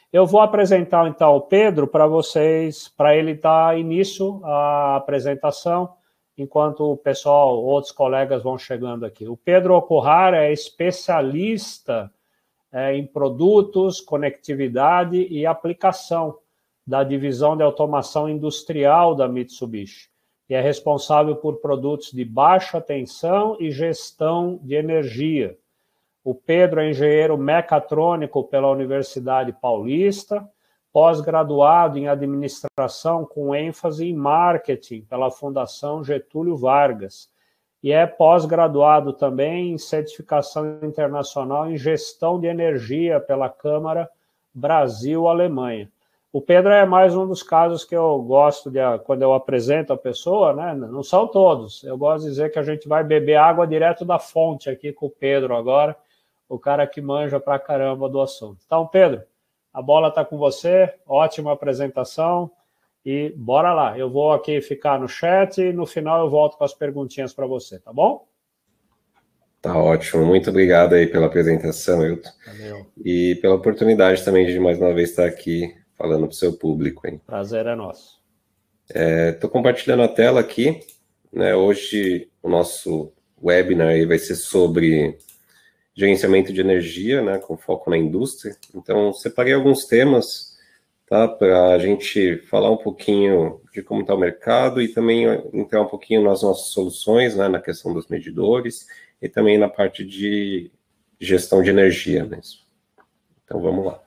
Eu vou apresentar, então, o Pedro para vocês, para ele dar início à apresentação, enquanto o pessoal, outros colegas vão chegando aqui. O Pedro Okuhara é especialista em produtos, conectividade e aplicação da divisão de automação industrial da Mitsubishi, e é responsável por produtos de baixa tensão e gestão de energia. O Pedro é engenheiro mecatrônico pela Universidade Paulista, pós-graduado em administração com ênfase em marketing pela Fundação Getúlio Vargas, e é pós-graduado também em certificação internacional em gestão de energia pela Câmara Brasil-Alemanha. O Pedro é mais um dos casos que eu gosto de, quando eu apresento a pessoa, né? Não são todos. Eu gosto de dizer que a gente vai beber água direto da fonte aqui com o Pedro agora, o cara que manja pra caramba do assunto. Então, Pedro, a bola está com você, ótima apresentação e bora lá. Eu vou aqui ficar no chat e no final eu volto com as perguntinhas para você, tá bom? Tá ótimo, muito obrigado aí pela apresentação, Hilton. Valeu. E pela oportunidade também de mais uma vez estar aqui falando para o seu público, hein? Prazer é nosso. Estou compartilhando a tela aqui, né? Hoje o nosso webinar aí vai ser sobre gerenciamento de energia, né, com foco na indústria. Então, separei alguns temas, tá, para a gente falar um pouquinho de como está o mercado e também entrar um pouquinho nas nossas soluções, né, na questão dos medidores e também na parte de gestão de energia mesmo. Então, vamos lá.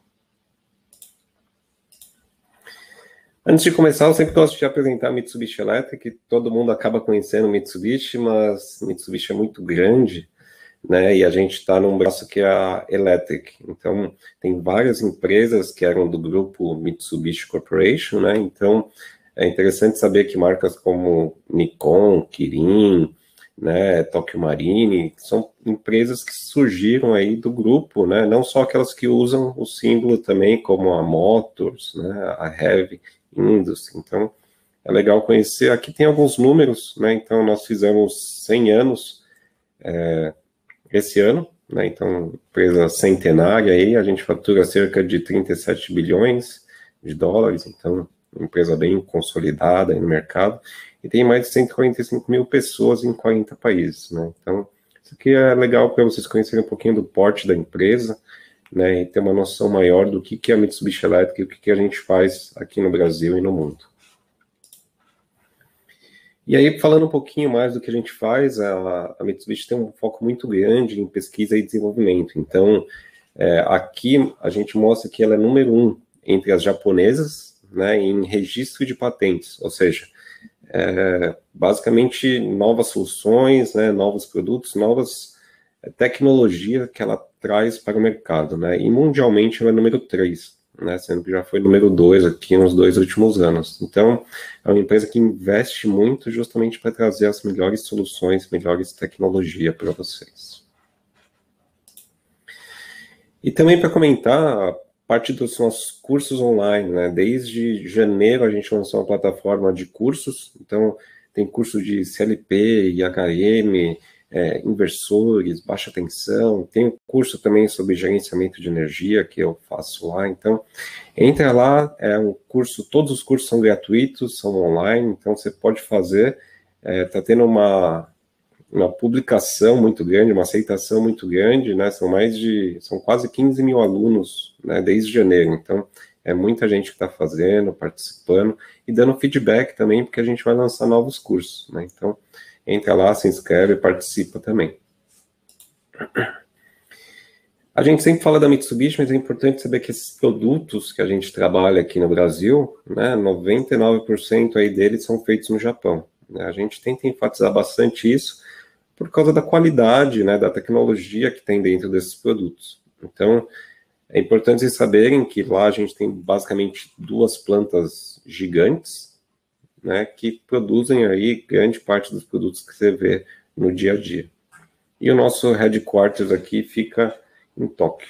Antes de começar, eu sempre gosto de apresentar a Mitsubishi Electric. Todo mundo acaba conhecendo Mitsubishi, mas Mitsubishi é muito grande, né? E a gente está num braço que é a Electric. Então, tem várias empresas que eram do grupo Mitsubishi Corporation, né? Então, é interessante saber que marcas como Nikon, Kirin, né, Tokyo Marine, são empresas que surgiram aí do grupo, né? Não só aquelas que usam o símbolo também, como a Motors, né, a Heavy Industry. Então, é legal conhecer. Aqui tem alguns números, né? Então, nós fizemos 100 anos esse ano, né? Então, empresa centenária aí, a gente fatura cerca de 37 bilhões de dólares, então, uma empresa bem consolidada aí no mercado, e tem mais de 145 mil pessoas em 40 países, né? Então, isso aqui é legal para vocês conhecerem um pouquinho do porte da empresa, né, e ter uma noção maior do que é a Mitsubishi Electric e o que a gente faz aqui no Brasil e no mundo. E aí, falando um pouquinho mais do que a gente faz, a Mitsubishi tem um foco muito grande em pesquisa e desenvolvimento. Então, aqui a gente mostra que ela é número 1 entre as japonesas, né, em registro de patentes, ou seja, basicamente novas soluções, né, novos produtos, novas tecnologia que ela traz para o mercado, né? E mundialmente ela é número 3, né? Sendo que já foi número 2 aqui nos 2 últimos anos. Então, é uma empresa que investe muito justamente para trazer as melhores soluções, melhores tecnologia para vocês. E também para comentar, parte dos nossos cursos online, né? Desde janeiro a gente lançou uma plataforma de cursos, então tem curso de CLP, IHM, inversores, baixa tensão, tem um curso também sobre gerenciamento de energia que eu faço lá, então entra lá, é um curso, todos os cursos são gratuitos, são online, então você pode fazer, tá tendo uma publicação muito grande, uma aceitação muito grande, né, são quase 15 mil alunos, né, desde janeiro, então é muita gente que está fazendo, participando e dando feedback também, porque a gente vai lançar novos cursos, né, então entra lá, se inscreve e participa também. A gente sempre fala da Mitsubishi, mas é importante saber que esses produtos que a gente trabalha aqui no Brasil, né, 99% aí deles são feitos no Japão. Né? A gente tenta enfatizar bastante isso por causa da qualidade, né, da tecnologia que tem dentro desses produtos. Então, é importante vocês saberem que lá a gente tem basicamente 2 plantas gigantes, né, que produzem aí grande parte dos produtos que você vê no dia a dia. E o nosso headquarters aqui fica em Tóquio.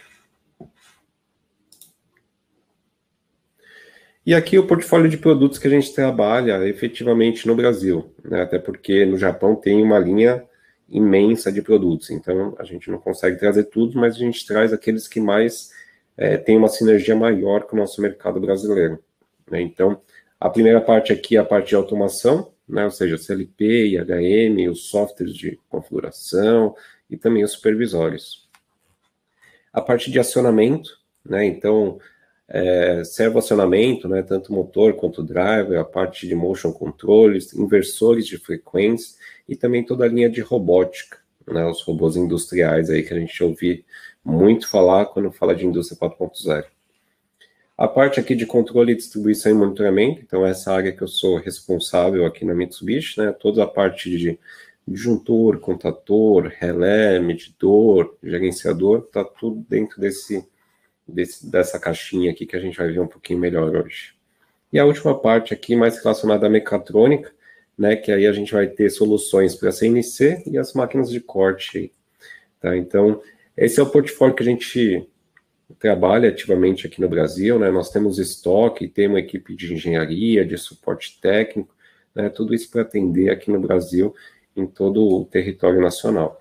E aqui o portfólio de produtos que a gente trabalha efetivamente no Brasil, né, até porque no Japão tem uma linha imensa de produtos, então a gente não consegue trazer tudo, mas a gente traz aqueles que mais tem uma sinergia maior com o nosso mercado brasileiro, né? Então, a primeira parte aqui é a parte de automação, né? Ou seja, CLP, IHM, os softwares de configuração e também os supervisórios. A parte de acionamento, né? Então, servo-acionamento, né? Tanto motor quanto driver, a parte de motion controls, inversores de frequência e também toda a linha de robótica, né? Os robôs industriais aí que a gente ouve muito falar quando fala de indústria 4.0. A parte aqui de controle, distribuição e monitoramento, então essa área que eu sou responsável aqui na Mitsubishi, né? Toda a parte de disjuntor, contator, relé, medidor, gerenciador, tá tudo dentro dessa caixinha aqui que a gente vai ver um pouquinho melhor hoje. E a última parte aqui, mais relacionada à mecatrônica, né, que aí a gente vai ter soluções para a CNC e as máquinas de corte. Tá? Então, esse é o portfólio que a gente trabalha ativamente aqui no Brasil, né? Nós temos estoque, temos uma equipe de engenharia, de suporte técnico, né? Tudo isso para atender aqui no Brasil, em todo o território nacional.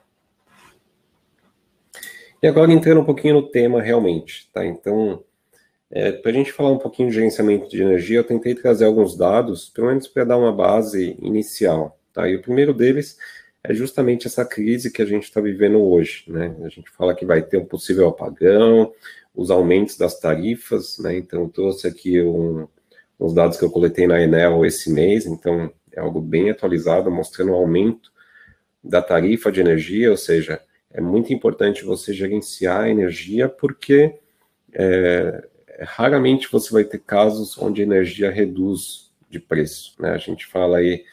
E agora entrando um pouquinho no tema realmente, tá? Então, para a gente falar um pouquinho de gerenciamento de energia, eu tentei trazer alguns dados, pelo menos para dar uma base inicial, tá? E o primeiro deles é justamente essa crise que a gente está vivendo hoje, né? A gente fala que vai ter um possível apagão, os aumentos das tarifas, né? Então, eu trouxe aqui uns dados que eu coletei na Enel esse mês, então é algo bem atualizado, mostrando o aumento da tarifa de energia, ou seja, é muito importante você gerenciar a energia, porque raramente você vai ter casos onde a energia reduz de preço, né? A gente fala aí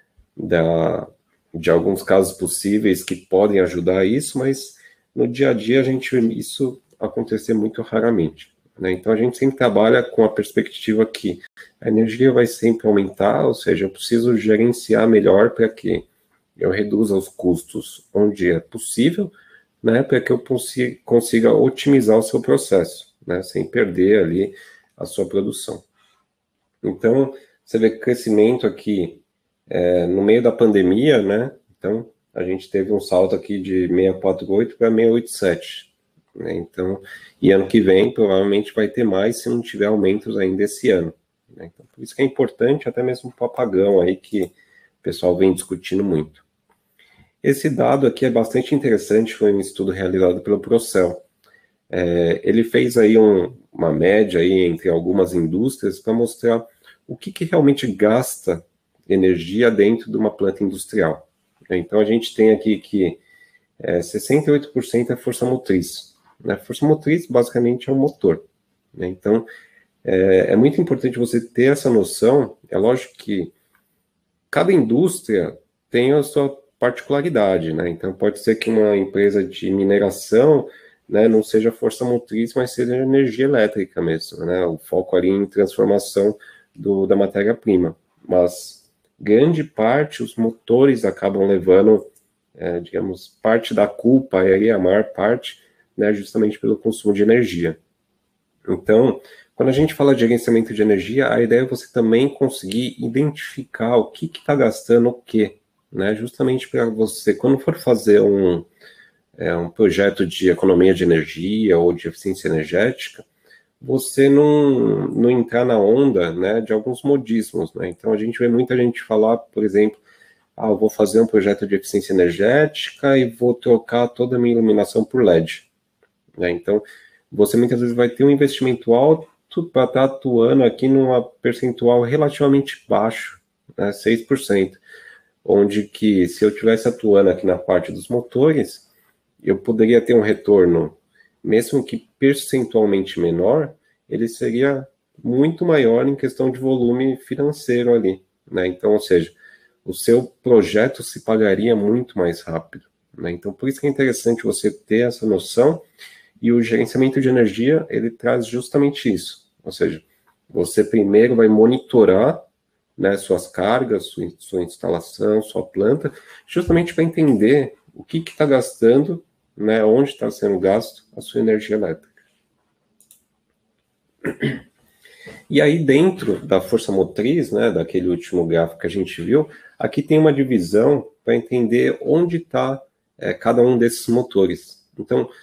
de alguns casos possíveis que podem ajudar isso, mas no dia a dia a gente vê isso acontecer muito raramente, né? Então a gente sempre trabalha com a perspectiva que a energia vai sempre aumentar, ou seja, eu preciso gerenciar melhor para que eu reduza os custos onde é possível, né, para que eu consiga otimizar o seu processo, né, sem perder ali a sua produção. Então, você vê crescimento aqui no meio da pandemia, né? Então, a gente teve um salto aqui de 648 para 687, né? Então, e ano que vem provavelmente vai ter mais se não tiver aumentos ainda esse ano, né? Então, por isso que é importante até mesmo para o apagão aí que o pessoal vem discutindo muito. Esse dado aqui é bastante interessante, foi um estudo realizado pelo Procel. Ele fez aí uma média aí entre algumas indústrias para mostrar o que realmente gasta energia dentro de uma planta industrial. Então, a gente tem aqui que 68% é força motriz, né? Força motriz, basicamente, é o motor, né? Então, é muito importante você ter essa noção. É lógico que cada indústria tem a sua particularidade, né? Então, pode ser que uma empresa de mineração, né, não seja força motriz, mas seja energia elétrica mesmo, né? O foco ali em transformação da matéria-prima. Mas grande parte, os motores acabam levando, digamos, parte da culpa, e aí a maior parte, né, justamente pelo consumo de energia. Então, quando a gente fala de gerenciamento de energia, a ideia é você também conseguir identificar o que está gastando o quê, né? Justamente para você, quando for fazer um projeto de economia de energia ou de eficiência energética, você não entrar na onda, né, de alguns modismos, né? Então, a gente vê muita gente falar, por exemplo, eu vou fazer um projeto de eficiência energética e vou trocar toda a minha iluminação por LED, né? Então, você muitas vezes vai ter um investimento alto para estar atuando aqui numa percentual relativamente baixo, né, 6%, onde que se eu estivesse atuando aqui na parte dos motores, eu poderia ter um retorno, mesmo que percentualmente menor, ele seria muito maior em questão de volume financeiro ali, né? Então, ou seja, o seu projeto se pagaria muito mais rápido, né? Então, por isso que é interessante você ter essa noção, e o gerenciamento de energia, ele traz justamente isso, ou seja, você primeiro vai monitorar, né, suas cargas, sua instalação, sua planta, justamente para entender o que está gastando, né, onde está sendo gasto a sua energia elétrica. E aí dentro da força motriz, né, daquele último gráfico que a gente viu, aqui tem uma divisão para entender onde está cada um desses motores. Então,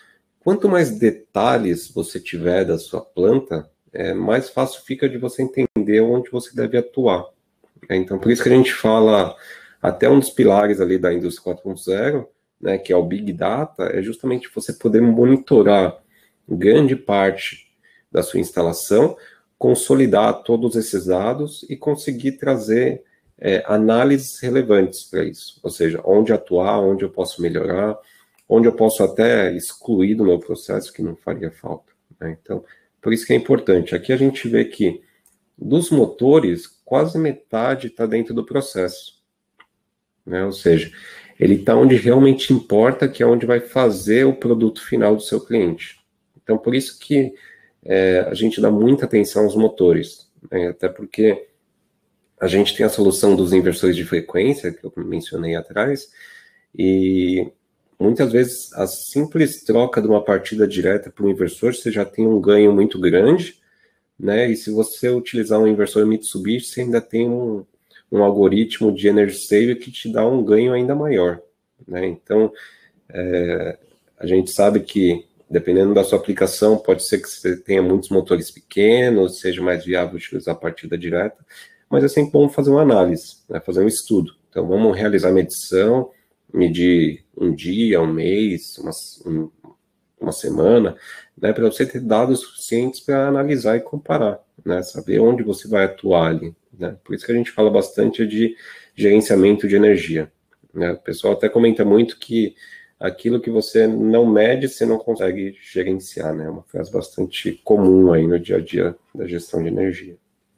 quanto mais detalhes você tiver da sua planta, mais fácil fica de você entender onde você deve atuar. Então, por isso que a gente fala, até um dos pilares ali da indústria 4.0, né, que é o Big Data, é justamente você poder monitorar grande parte da sua instalação, consolidar todos esses dados e conseguir trazer análises relevantes para isso. Ou seja, onde atuar, onde eu posso melhorar, onde eu posso até excluir do meu processo que não faria falta, né? Então, por isso que é importante. Aqui a gente vê que dos motores, quase metade está dentro do processo, né? Ou seja, ele está onde realmente importa, que é onde vai fazer o produto final do seu cliente. Então, por isso que a gente dá muita atenção aos motores, né? Até porque a gente tem a solução dos inversores de frequência, que eu mencionei atrás, e muitas vezes a simples troca de uma partida direta para o inversor, você já tem um ganho muito grande, né? E se você utilizar um inversor Mitsubishi, você ainda tem um algoritmo de energy save que te dá um ganho ainda maior, né? Então, a gente sabe que, dependendo da sua aplicação, pode ser que você tenha muitos motores pequenos, seja mais viável utilizar a partida direta, mas é sempre bom fazer uma análise, né? Fazer um estudo. Então, vamos realizar a medição, medir um dia, um mês, uma semana, né, para você ter dados suficientes para analisar e comparar, né, saber onde você vai atuar ali, né. Por isso que a gente fala bastante de gerenciamento de energia, né. O pessoal até comenta muito que aquilo que você não mede, você não consegue gerenciar, né, é uma frase bastante comum aí no dia a dia da gestão de energia.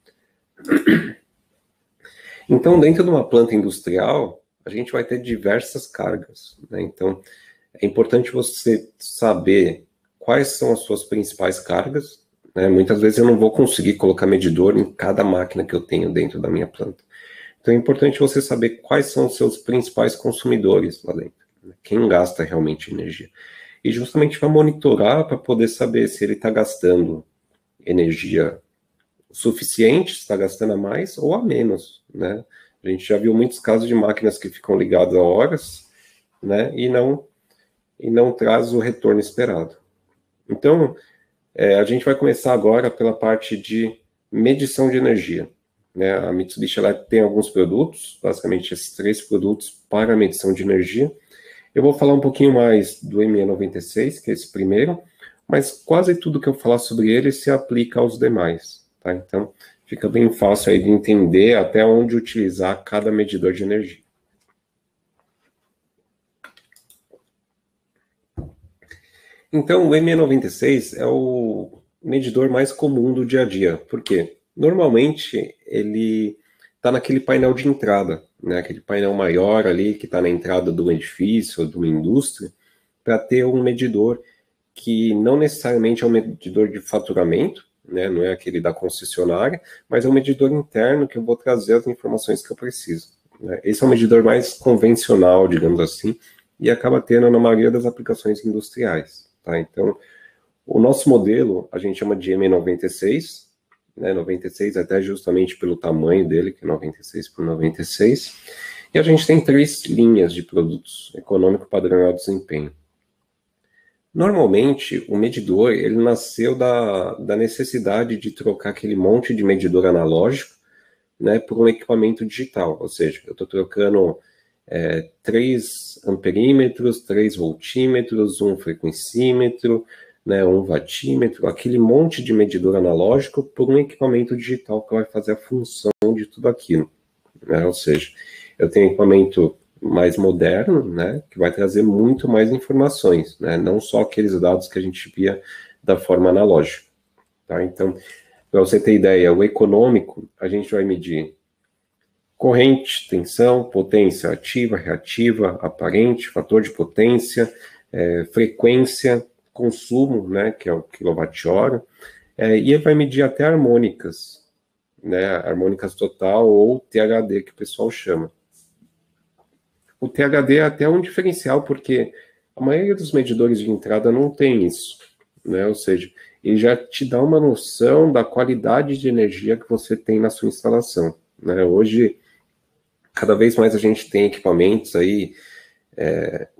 Então, dentro de uma planta industrial, a gente vai ter diversas cargas, né? Então, é importante você saber quais são as suas principais cargas, né? Muitas vezes eu não vou conseguir colocar medidor em cada máquina que eu tenho dentro da minha planta. Então, é importante você saber quais são os seus principais consumidores lá dentro, né? Quem gasta realmente energia. E justamente para monitorar, para poder saber se ele está gastando energia suficiente, se está gastando a mais ou a menos, né? A gente já viu muitos casos de máquinas que ficam ligadas a horas, né, e não traz o retorno esperado. Então, a gente vai começar agora pela parte de medição de energia, né? A Mitsubishi ela tem alguns produtos, basicamente esses 3 produtos para medição de energia. Eu vou falar um pouquinho mais do ME96, que é esse primeiro, mas quase tudo que eu falar sobre ele se aplica aos demais, tá? Então, fica bem fácil aí de entender até onde utilizar cada medidor de energia. Então, o ME96 é o medidor mais comum do dia a dia. Por quê? Normalmente, ele está naquele painel de entrada, né? Aquele painel maior ali que está na entrada do edifício ou de uma indústria, para ter um medidor que não necessariamente é um medidor de faturamento, né? Não é aquele da concessionária, mas é um medidor interno que eu vou trazer as informações que eu preciso, né? Esse é o medidor mais convencional, digamos assim, e acaba tendo na maioria das aplicações industriais, tá? Então, o nosso modelo a gente chama de M96, né? 96 até justamente pelo tamanho dele, que é 96 por 96, e a gente tem 3 linhas de produtos: econômico, padrão e alto desempenho. Normalmente, o medidor, ele nasceu da necessidade de trocar aquele monte de medidor analógico, né, por um equipamento digital, ou seja, eu estou trocando 3 amperímetros, 3 voltímetros, um frequencímetro, né, um watímetro, aquele monte de medidor analógico por um equipamento digital que vai fazer a função de tudo aquilo, né, ou seja, eu tenho equipamento mais moderno, né, que vai trazer muito mais informações, né, não só aqueles dados que a gente via da forma analógica, tá? Então, para você ter ideia, o econômico, a gente vai medir corrente, tensão, potência ativa, reativa, aparente, fator de potência, frequência, consumo, né, que é o quilowatt-hora, e ele vai medir até harmônicas, né, harmônicas total ou THD, que o pessoal chama. O THD é até um diferencial, porque a maioria dos medidores de entrada não tem isso, né? Ou seja, ele já te dá uma noção da qualidade de energia que você tem na sua instalação, né? Hoje, cada vez mais a gente tem equipamentos aí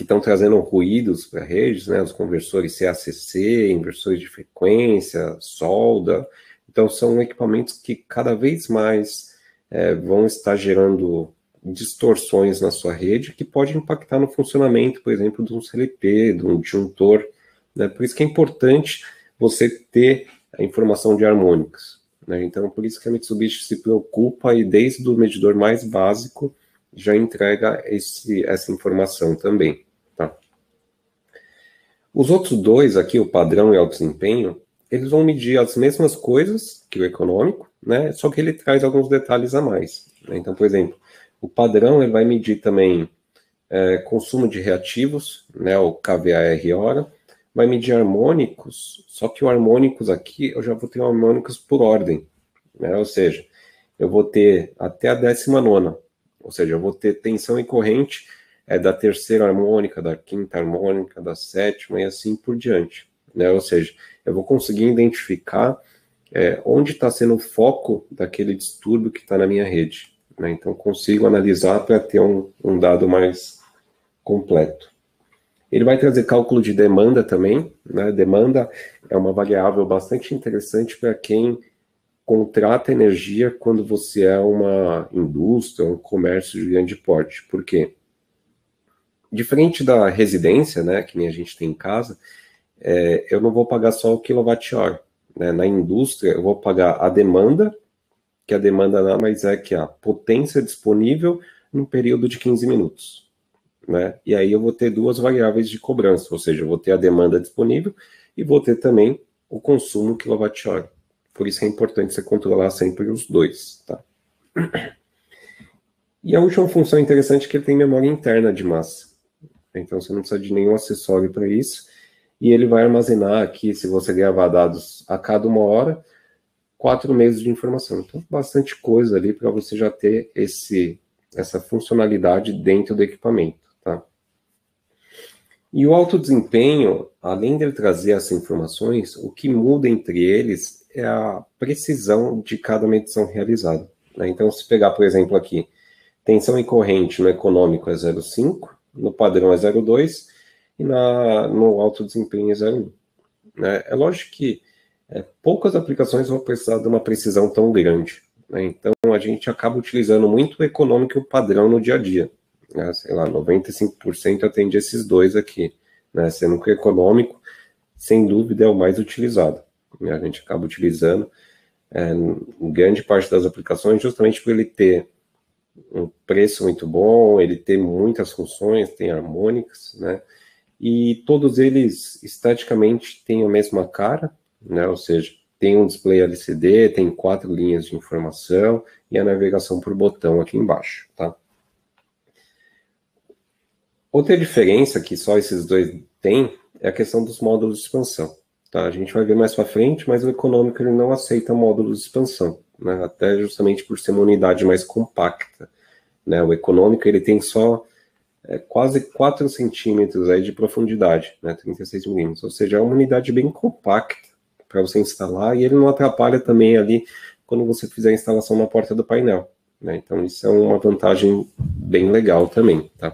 que estão trazendo ruídos para redes, né, os conversores CACC, inversores de frequência, solda. Então, são equipamentos que cada vez mais vão estar gerando distorções na sua rede que pode impactar no funcionamento, por exemplo, de um CLP, de um disjuntor, né? Por isso que é importante você ter a informação de harmônicas, né? Então, por isso que a Mitsubishi se preocupa e desde o medidor mais básico já entrega essa informação também, tá? Os outros dois aqui, o padrão e o alto desempenho, eles vão medir as mesmas coisas que o econômico, né? Só que ele traz alguns detalhes a mais, né? Então, por exemplo, o padrão ele vai medir também consumo de reativos, né? O kVAR hora, vai medir harmônicos, só que o harmônicos aqui eu já vou ter harmônicos por ordem, né? Ou seja, eu vou ter até a 19ª, ou seja, eu vou ter tensão e corrente da terceira harmônica, da quinta harmônica, da sétima e assim por diante, né? Ou seja, eu vou conseguir identificar onde está sendo o foco daquele distúrbio que está na minha rede, né? Então, consigo analisar para ter um dado mais completo. Ele vai trazer cálculo de demanda também, né? Demanda é uma variável bastante interessante para quem contrata energia quando você é uma indústria, um comércio de grande porte. Por quê? Diferente da residência, né, que nem a gente tem em casa, eu não vou pagar só o quilowatt-hora, né? Na indústria, eu vou pagar a demanda, que a demanda nada mais é que a potência disponível num período de 15 minutos. Né? E aí eu vou ter duas variáveis de cobrança, ou seja, eu vou ter a demanda disponível e vou ter também o consumo quilowatt-hora. Por isso é importante você controlar sempre os dois, tá? E a última função interessante é que ele tem memória interna de massa. Então você não precisa de nenhum acessório para isso. E ele vai armazenar aqui, se você gravar dados a cada 1 hora, 4 meses de informação. Então, bastante coisa ali para você já ter essa funcionalidade dentro do equipamento, tá? E o alto desempenho, além de ele trazer essas informações, o que muda entre eles é a precisão de cada medição realizada, né? Então, se pegar, por exemplo, aqui, tensão e corrente no econômico é 0,5, no padrão é 0,2 e no alto desempenho é 0,1. Né? É lógico que poucas aplicações vão precisar de uma precisão tão grande, né? Então, a gente acaba utilizando muito o econômico e o padrão no dia a dia. Né? Sei lá, 95% atende esses dois aqui, né? Sendo que o econômico, sem dúvida, é o mais utilizado. Né? A gente acaba utilizando em grande parte das aplicações justamente por ele ter um preço muito bom, ele ter muitas funções, tem harmônicas, né? E todos eles esteticamente têm a mesma cara, né? Ou seja, tem um display LCD, tem 4 linhas de informação e a navegação por botão aqui embaixo, tá? Outra diferença que só esses dois têm é a questão dos módulos de expansão, tá? A gente vai ver mais para frente, mas o econômico ele não aceita módulos de expansão, né? Até justamente por ser uma unidade mais compacta, né? O econômico ele tem só quase 4 centímetros aí de profundidade, né? 36 milímetros, ou seja, é uma unidade bem compacta para você instalar e ele não atrapalha também ali quando você fizer a instalação na porta do painel, né? Então isso é uma vantagem bem legal também, tá?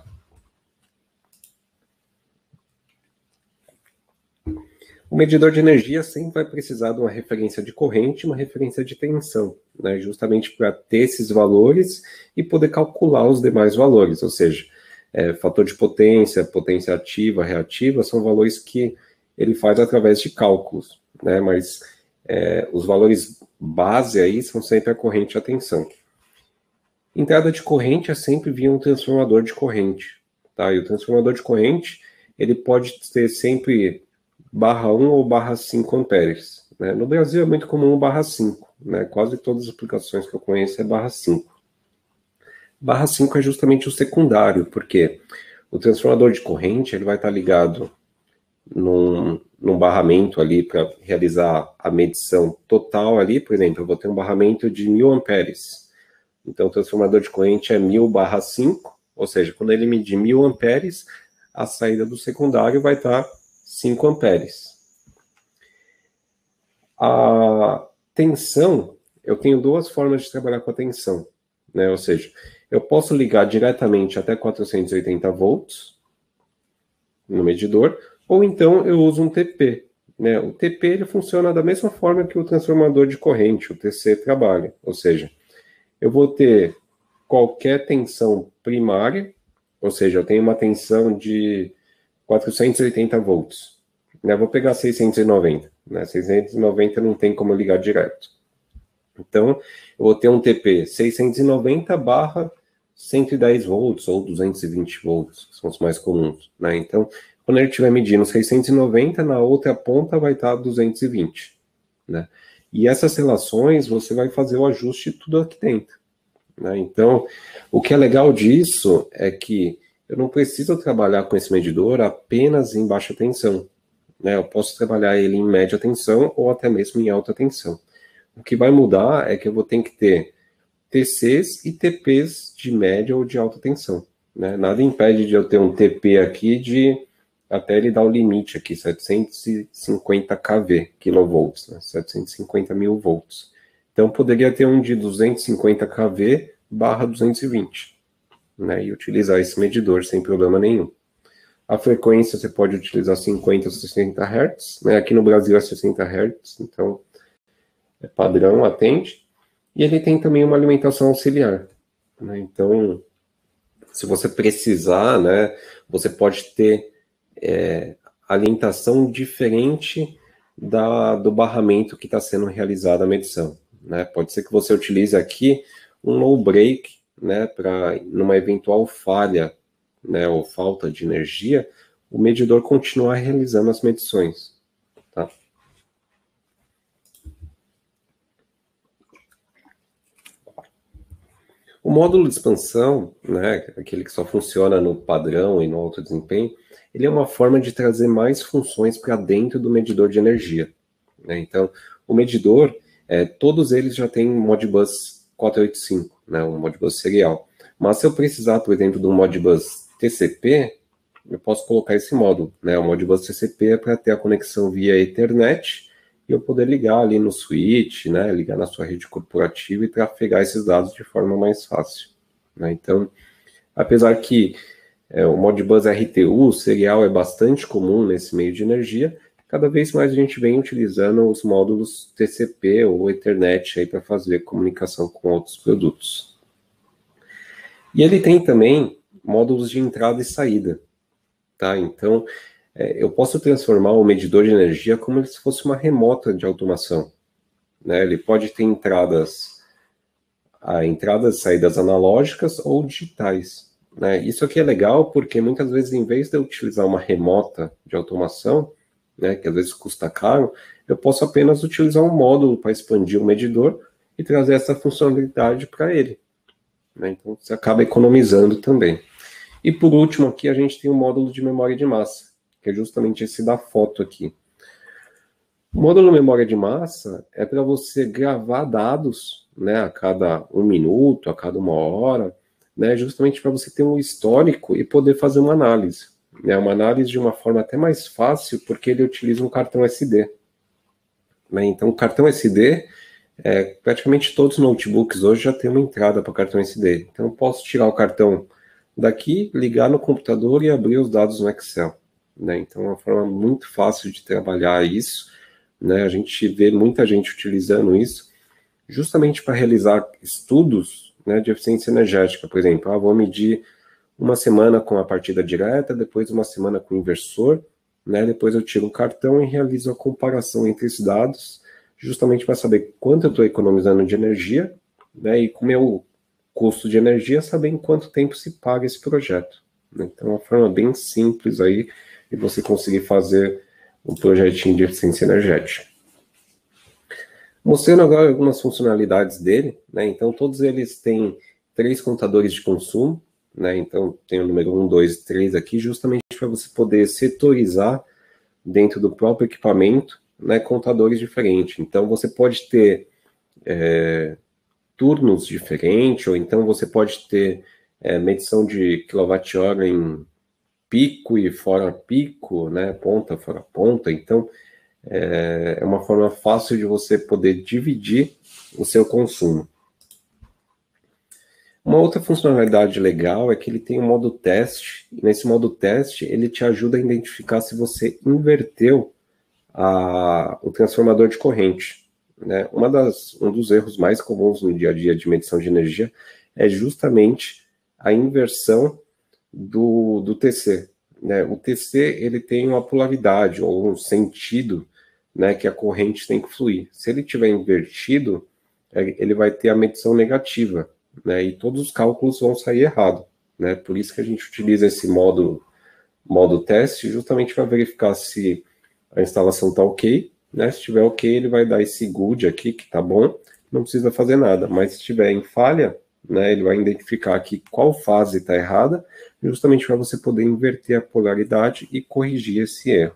O medidor de energia sempre vai precisar de uma referência de corrente e uma referência de tensão, né? Justamente para ter esses valores e poder calcular os demais valores, ou seja, fator de potência, potência ativa, reativa, são valores que ele faz através de cálculos, né? Mas os valores base aí são sempre a corrente e a tensão. Entrada de corrente é sempre via um transformador de corrente, tá? E o transformador de corrente, ele pode ter sempre /1 ou /5 amperes, né? No Brasil é muito comum /5, né? Quase todas as aplicações que eu conheço é /5. /5 é justamente o secundário, porque o transformador de corrente ele vai estar ligado num barramento ali para realizar a medição total ali. Por exemplo, eu vou ter um barramento de 1000 amperes. Então, o transformador de corrente é 1000/5, ou seja, quando ele medir 1000 amperes, a saída do secundário vai estar 5 amperes. A tensão, eu tenho 2 formas de trabalhar com a tensão, né? Ou seja, eu posso ligar diretamente até 480 volts, no medidor, ou então eu uso um TP. Né? O TP ele funciona da mesma forma que o transformador de corrente, o TC, trabalha. Ou seja, eu vou ter qualquer tensão primária, ou seja, eu tenho uma tensão de 480 volts. Né? Vou pegar 690. Né? 690 não tem como ligar direto. Então, eu vou ter um TP 690/110 volts ou 220 volts, que são os mais comuns. Né? Então, quando ele estiver medindo 690, na outra ponta vai estar 220. Né? E essas relações, você vai fazer o ajuste de tudo aqui dentro. Né? Então, o que é legal disso é que eu não preciso trabalhar com esse medidor apenas em baixa tensão. Né? Eu posso trabalhar ele em média tensão ou até mesmo em alta tensão. O que vai mudar é que eu vou ter que ter TCs e TPs de média ou de alta tensão. Né? Nada impede de eu ter um TP aqui de até ele dar o limite aqui, 750 kV, kilovolts, né? 750 mil volts. Então, poderia ter um de 250 kV barra 220, né? E utilizar esse medidor sem problema nenhum. A frequência você pode utilizar 50 ou 60 Hz, né? Aqui no Brasil é 60 Hz, então é padrão, atende. E ele tem também uma alimentação auxiliar, né? Então, se você precisar, né, você pode ter alimentação diferente do barramento que está sendo realizado a medição. Né? Pode ser que você utilize aqui um low break, né, para numa eventual falha, né, ou falta de energia, o medidor continuar realizando as medições. Tá? O módulo de expansão, né, aquele que só funciona no padrão e no alto desempenho, ele é uma forma de trazer mais funções para dentro do medidor de energia. Né? Então, o medidor, todos eles já têm Modbus 485, né, um Modbus serial. Mas se eu precisar, por exemplo, de um Modbus TCP, eu posso colocar esse módulo. Né? O Modbus TCP é para ter a conexão via Ethernet e eu poder ligar ali no switch, né, ligar na sua rede corporativa e trafegar esses dados de forma mais fácil. Né? Então, apesar que o Modbus RTU serial é bastante comum nesse meio de energia, cada vez mais a gente vem utilizando os módulos TCP ou Ethernet para fazer comunicação com outros produtos. E ele tem também módulos de entrada e saída. Tá? Então, eu posso transformar o medidor de energia como se fosse uma remota de automação. Né? Ele pode ter entradas e saídas analógicas ou digitais. Né? Isso aqui é legal porque muitas vezes, em vez de eu utilizar uma remota de automação, né, que às vezes custa caro, eu posso apenas utilizar um módulo para expandir o medidor e trazer essa funcionalidade para ele. Né? Então, você acaba economizando também. E por último aqui a gente tem o módulo de memória de massa, que é justamente esse da foto aqui. O módulo memória de massa é para você gravar dados, né, a cada 1 minuto, a cada 1 hora, né, justamente para você ter um histórico e poder fazer uma análise. Né, uma análise de uma forma até mais fácil, porque ele utiliza um cartão SD. Né, então, o cartão SD, praticamente todos os notebooks hoje já tem uma entrada para cartão SD. Então, eu posso tirar o cartão daqui, ligar no computador e abrir os dados no Excel. Né, então, é uma forma muito fácil de trabalhar isso. Né, a gente vê muita gente utilizando isso justamente para realizar estudos, né, de eficiência energética. Por exemplo, vou medir uma semana com a partida direta, depois uma semana com o inversor, né, depois eu tiro o cartão e realizo a comparação entre esses dados, justamente para saber quanto eu estou economizando de energia, né, e com o meu custo de energia, saber em quanto tempo se paga esse projeto. Né. Então, é uma forma bem simples aí de você conseguir fazer um projetinho de eficiência energética. Mostrando agora algumas funcionalidades dele, né? Então todos eles têm 3 contadores de consumo, né? Então tem o número 1, 2, 3 aqui, justamente para você poder setorizar dentro do próprio equipamento, né, contadores diferentes. Então você pode ter turnos diferentes, ou então você pode ter medição de quilowatt-hora em pico e fora pico, né, ponta fora ponta. Então é uma forma fácil de você poder dividir o seu consumo. Uma outra funcionalidade legal é que ele tem um modo teste, e nesse modo teste ele te ajuda a identificar se você inverteu o transformador de corrente, né? Um dos erros mais comuns no dia a dia de medição de energia é justamente a inversão do TC, né? O TC ele tem uma polaridade ou um sentido, né, que a corrente tem que fluir. Se ele tiver invertido, ele vai ter a medição negativa, né? E todos os cálculos vão sair errado, né? Por isso que a gente utiliza esse modo teste justamente para verificar se a instalação está ok, né? Se estiver ok, ele vai dar esse good aqui, que está bom, não precisa fazer nada. Mas se estiver em falha, né, ele vai identificar aqui qual fase está errada, justamente para você poder inverter a polaridade e corrigir esse erro.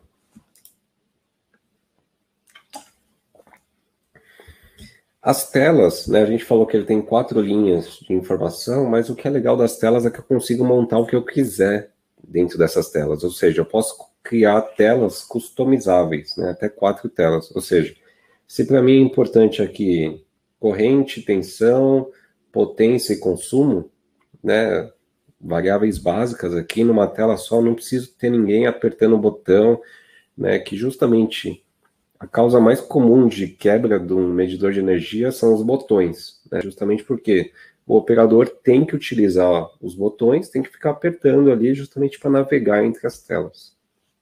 As telas, né, a gente falou que ele tem 4 linhas de informação, mas o que é legal das telas é que eu consigo montar o que eu quiser dentro dessas telas, ou seja, eu posso criar telas customizáveis, né, até 4 telas, ou seja, se para mim é importante aqui corrente, tensão, potência e consumo, né, variáveis básicas aqui numa tela só, não preciso ter ninguém apertando o botão, né, que justamente a causa mais comum de quebra de um medidor de energia são os botões, né, justamente porque o operador tem que utilizar os botões, tem que ficar apertando ali justamente para navegar entre as telas.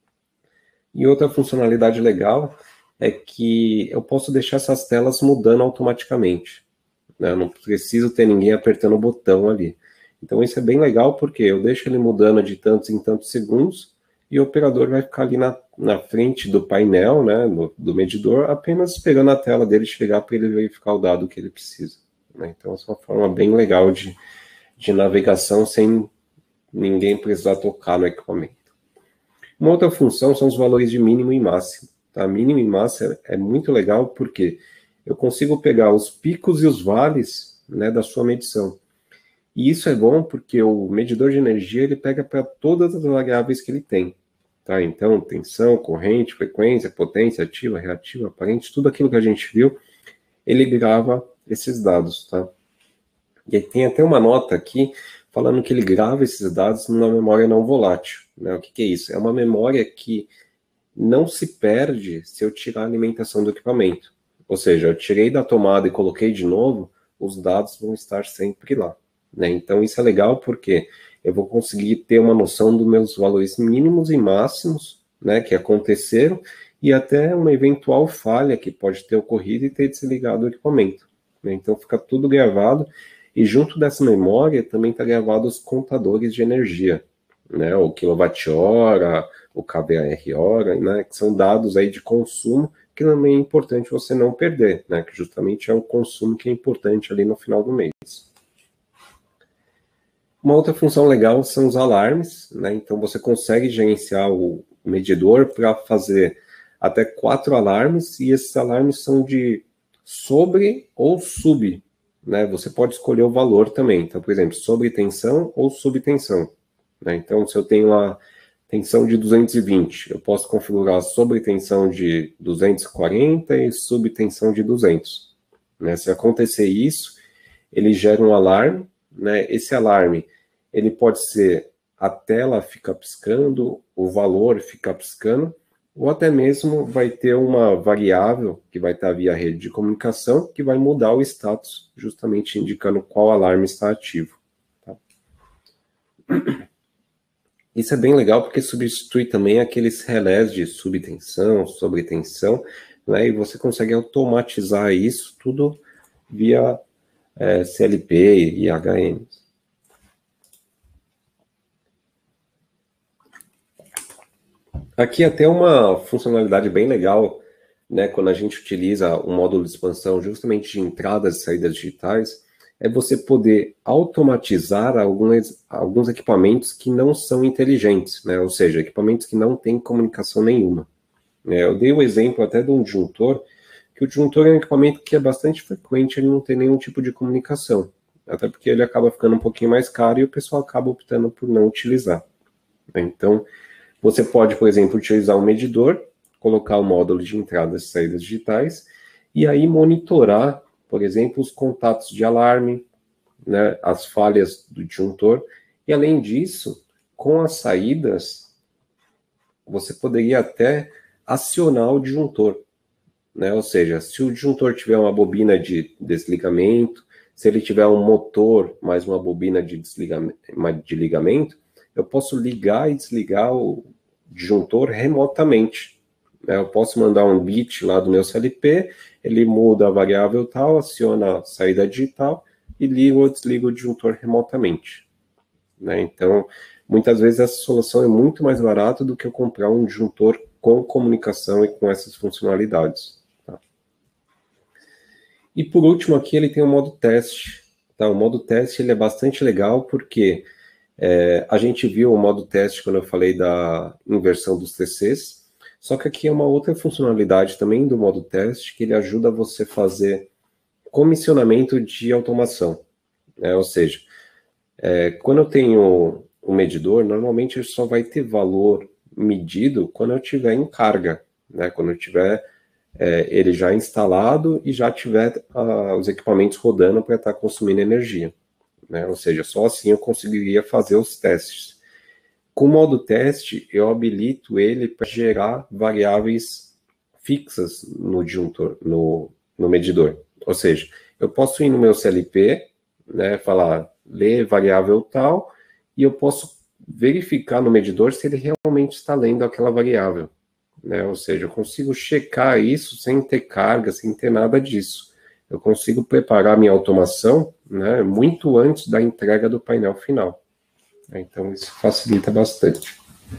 E outra funcionalidade legal é que eu posso deixar essas telas mudando automaticamente, né? Eu não preciso ter ninguém apertando o botão ali. Então isso é bem legal porque eu deixo ele mudando de tantos em tantos segundos e o operador vai ficar ali na frente do painel, né, do medidor, apenas esperando a tela dele chegar para ele verificar o dado que ele precisa, né? Então essa é uma forma bem legal de navegação sem ninguém precisar tocar no equipamento. Uma outra função são os valores de mínimo e máximo. Tá? Mínimo e máximo é muito legal porque eu consigo pegar os picos e os vales, né, da sua medição. E isso é bom porque o medidor de energia ele pega para todas as variáveis que ele tem. Tá? Então, tensão, corrente, frequência, potência, ativa, reativa, aparente, tudo aquilo que a gente viu, ele grava esses dados. Tá? E aí tem até uma nota aqui falando que ele grava esses dados numa memória não volátil. Né? O que é isso? É uma memória que não se perde se eu tirar a alimentação do equipamento. Ou seja, eu tirei da tomada e coloquei de novo, os dados vão estar sempre lá. Né? Então isso é legal porque eu vou conseguir ter uma noção dos meus valores mínimos e máximos, né, que aconteceram, e até uma eventual falha que pode ter ocorrido e ter desligado o equipamento. Né? Então fica tudo gravado, e junto dessa memória também está gravado os contadores de energia, né, o quilowatt-hora, o kVAR-hora, né, que são dados aí de consumo, que também é importante você não perder, né, que justamente é o consumo que é importante ali no final do mês. Uma outra função legal são os alarmes, né, então você consegue gerenciar o medidor para fazer até 4 alarmes, e esses alarmes são de sobre ou sub, né, você pode escolher o valor também, então, por exemplo, sobre tensão ou subtensão. Né? Então, se eu tenho a tensão de 220, eu posso configurar a sobretensão de 240 e subtensão de 200. Né? Se acontecer isso, ele gera um alarme, né? Esse alarme ele pode ser a tela fica piscando, o valor fica piscando, ou até mesmo vai ter uma variável que vai estar via rede de comunicação que vai mudar o status, justamente indicando qual alarme está ativo. Tá? Isso é bem legal porque substitui também aqueles relés de subtensão, sobretensão, né, e você consegue automatizar isso tudo via CLP e HM. Aqui até uma funcionalidade bem legal, né, quando a gente utiliza o módulo de expansão justamente de entradas e saídas digitais, é você poder automatizar alguns equipamentos que não são inteligentes, né? Ou seja, equipamentos que não têm comunicação nenhuma. Eu dei o exemplo até de um disjuntor, que o disjuntor é um equipamento que é bastante frequente, ele não tem nenhum tipo de comunicação, até porque ele acaba ficando um pouquinho mais caro e o pessoal acaba optando por não utilizar. Então, você pode, por exemplo, utilizar um medidor, colocar o módulo de entradas e saídas digitais, e aí monitorar, por exemplo, os contatos de alarme, né, as falhas do disjuntor, e além disso, com as saídas, você poderia até acionar o disjuntor, né? Ou seja, se o disjuntor tiver uma bobina de desligamento, se ele tiver um motor mais uma bobina de ligamento, eu posso ligar e desligar o disjuntor remotamente, né? Eu posso mandar um bit lá do meu CLP, ele muda a variável tal, aciona a saída digital e liga ou desliga o disjuntor remotamente, né? Então, muitas vezes essa solução é muito mais barata do que eu comprar um disjuntor com comunicação e com essas funcionalidades. Tá? E por último aqui ele tem o modo teste. Tá? O modo teste ele é bastante legal porque a gente viu o modo teste quando eu falei da inversão dos TCs, só que aqui é uma outra funcionalidade também do modo teste, que ele ajuda você a fazer comissionamento de automação, né? Ou seja, quando eu tenho um medidor, normalmente ele só vai ter valor medido quando eu tiver em carga, né? Quando eu tiver ele já instalado e já tiver os equipamentos rodando para estar consumindo energia, né? Ou seja, só assim eu conseguiria fazer os testes. Com o modo teste, eu habilito ele para gerar variáveis fixas no disjuntor, no medidor. Ou seja, eu posso ir no meu CLP, né, falar, ler variável tal, e eu posso verificar no medidor se ele realmente está lendo aquela variável, né? Ou seja, eu consigo checar isso sem ter carga, sem ter nada disso. Eu consigo preparar minha automação, né, muito antes da entrega do painel final. Então, isso facilita bastante.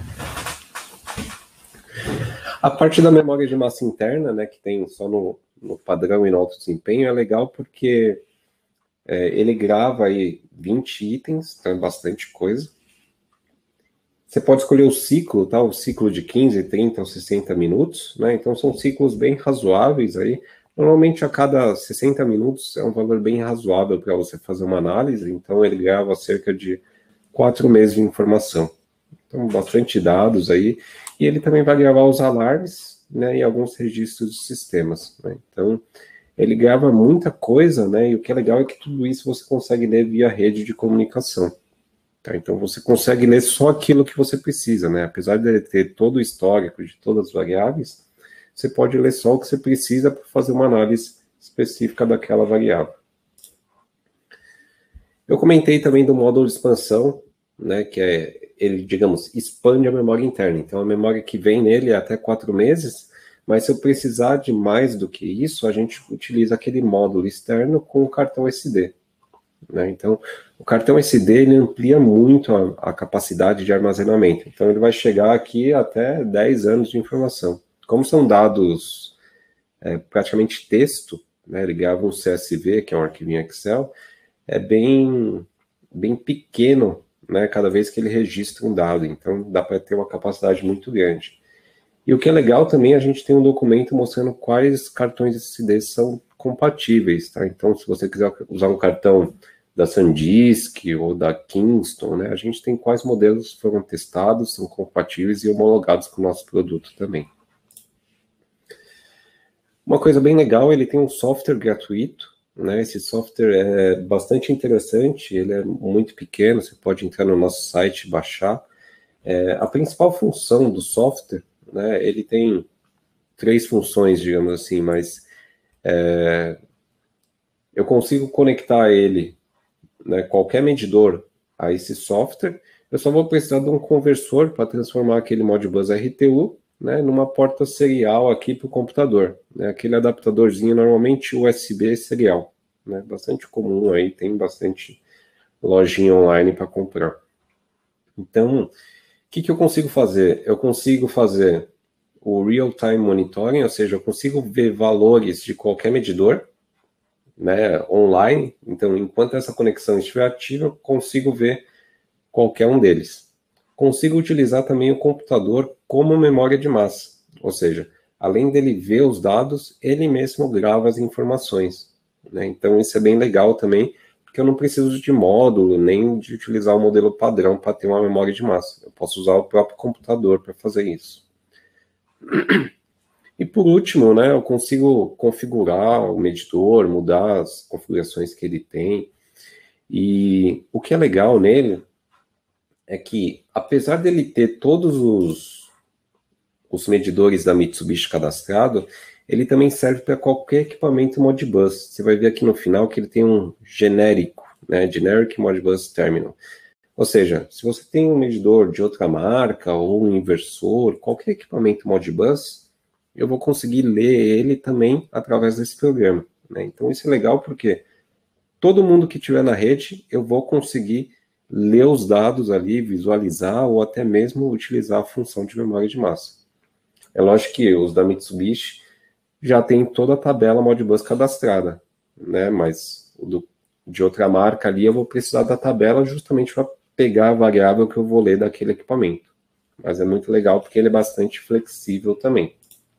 A parte da memória de massa interna, né, que tem só no padrão e no alto desempenho, é legal porque ele grava aí 20 itens, então é bastante coisa. Você pode escolher o ciclo, tá? O ciclo de 15, 30 ou 60 minutos, né? Então são ciclos bem razoáveis aí. Normalmente a cada 60 minutos é um valor bem razoável para você fazer uma análise, então ele grava cerca de 4 meses de informação. Então, bastante dados aí. E ele também vai gravar os alarmes, né, e alguns registros de sistemas, né? Então, ele grava muita coisa, né, e o que é legal é que tudo isso você consegue ler via rede de comunicação. Tá? Então, você consegue ler só aquilo que você precisa, né? Apesar de ele ter todo o histórico de todas as variáveis, você pode ler só o que você precisa para fazer uma análise específica daquela variável. Eu comentei também do módulo de expansão, né, que ele, digamos, expande a memória interna. Então, a memória que vem nele é até 4 meses, mas se eu precisar de mais do que isso, a gente utiliza aquele módulo externo com o cartão SD, né? Então, o cartão SD ele amplia muito a capacidade de armazenamento. Então, ele vai chegar aqui até 10 anos de informação. Como são dados praticamente texto, né, ele grava um CSV, que é um arquivinho Excel, é bem pequeno, né, cada vez que ele registra um dado, então dá para ter uma capacidade muito grande. E o que é legal também, a gente tem um documento mostrando quais cartões SD são compatíveis, tá? Então, se você quiser usar um cartão da SanDisk ou da Kingston, né, a gente tem quais modelos foram testados, são compatíveis e homologados com o nosso produto também. Uma coisa bem legal, ele tem um software gratuito, né? Esse software é bastante interessante, ele é muito pequeno, você pode entrar no nosso site e baixar. A principal função do software, né, ele tem 3 funções, digamos assim, mas eu consigo conectar ele, né, qualquer medidor a esse software, eu só vou precisar de um conversor para transformar aquele Modbus RTU, né, numa porta serial aqui para o computador, né, aquele adaptadorzinho normalmente USB serial, né, bastante comum aí, tem bastante lojinha online para comprar. Então, o que eu consigo fazer? Eu consigo fazer o real-time monitoring, ou seja, eu consigo ver valores de qualquer medidor, né, online. Então, enquanto essa conexão estiver ativa, eu consigo ver qualquer um deles. Consigo utilizar também o computador como memória de massa, ou seja, além dele ver os dados, ele mesmo grava as informações, né? Então, isso é bem legal também, porque eu não preciso de módulo, nem de utilizar o modelo padrão para ter uma memória de massa. Eu posso usar o próprio computador para fazer isso. E por último, né, eu consigo configurar o medidor, mudar as configurações que ele tem. E o que é legal nele é que, apesar dele ter todos os medidores da Mitsubishi cadastrado, ele também serve para qualquer equipamento Modbus. Você vai ver aqui no final que ele tem um genérico, né, Generic Modbus Terminal. Ou seja, se você tem um medidor de outra marca ou um inversor, qualquer equipamento Modbus, eu vou conseguir ler ele também através desse programa, né? Então isso é legal porque todo mundo que estiver na rede, eu vou conseguir ler os dados ali, visualizar ou até mesmo utilizar a função de memória de massa. É lógico que os da Mitsubishi já tem toda a tabela Modbus cadastrada, né? Mas de outra marca ali eu vou precisar da tabela justamente para pegar a variável que eu vou ler daquele equipamento. Mas é muito legal porque ele é bastante flexível também.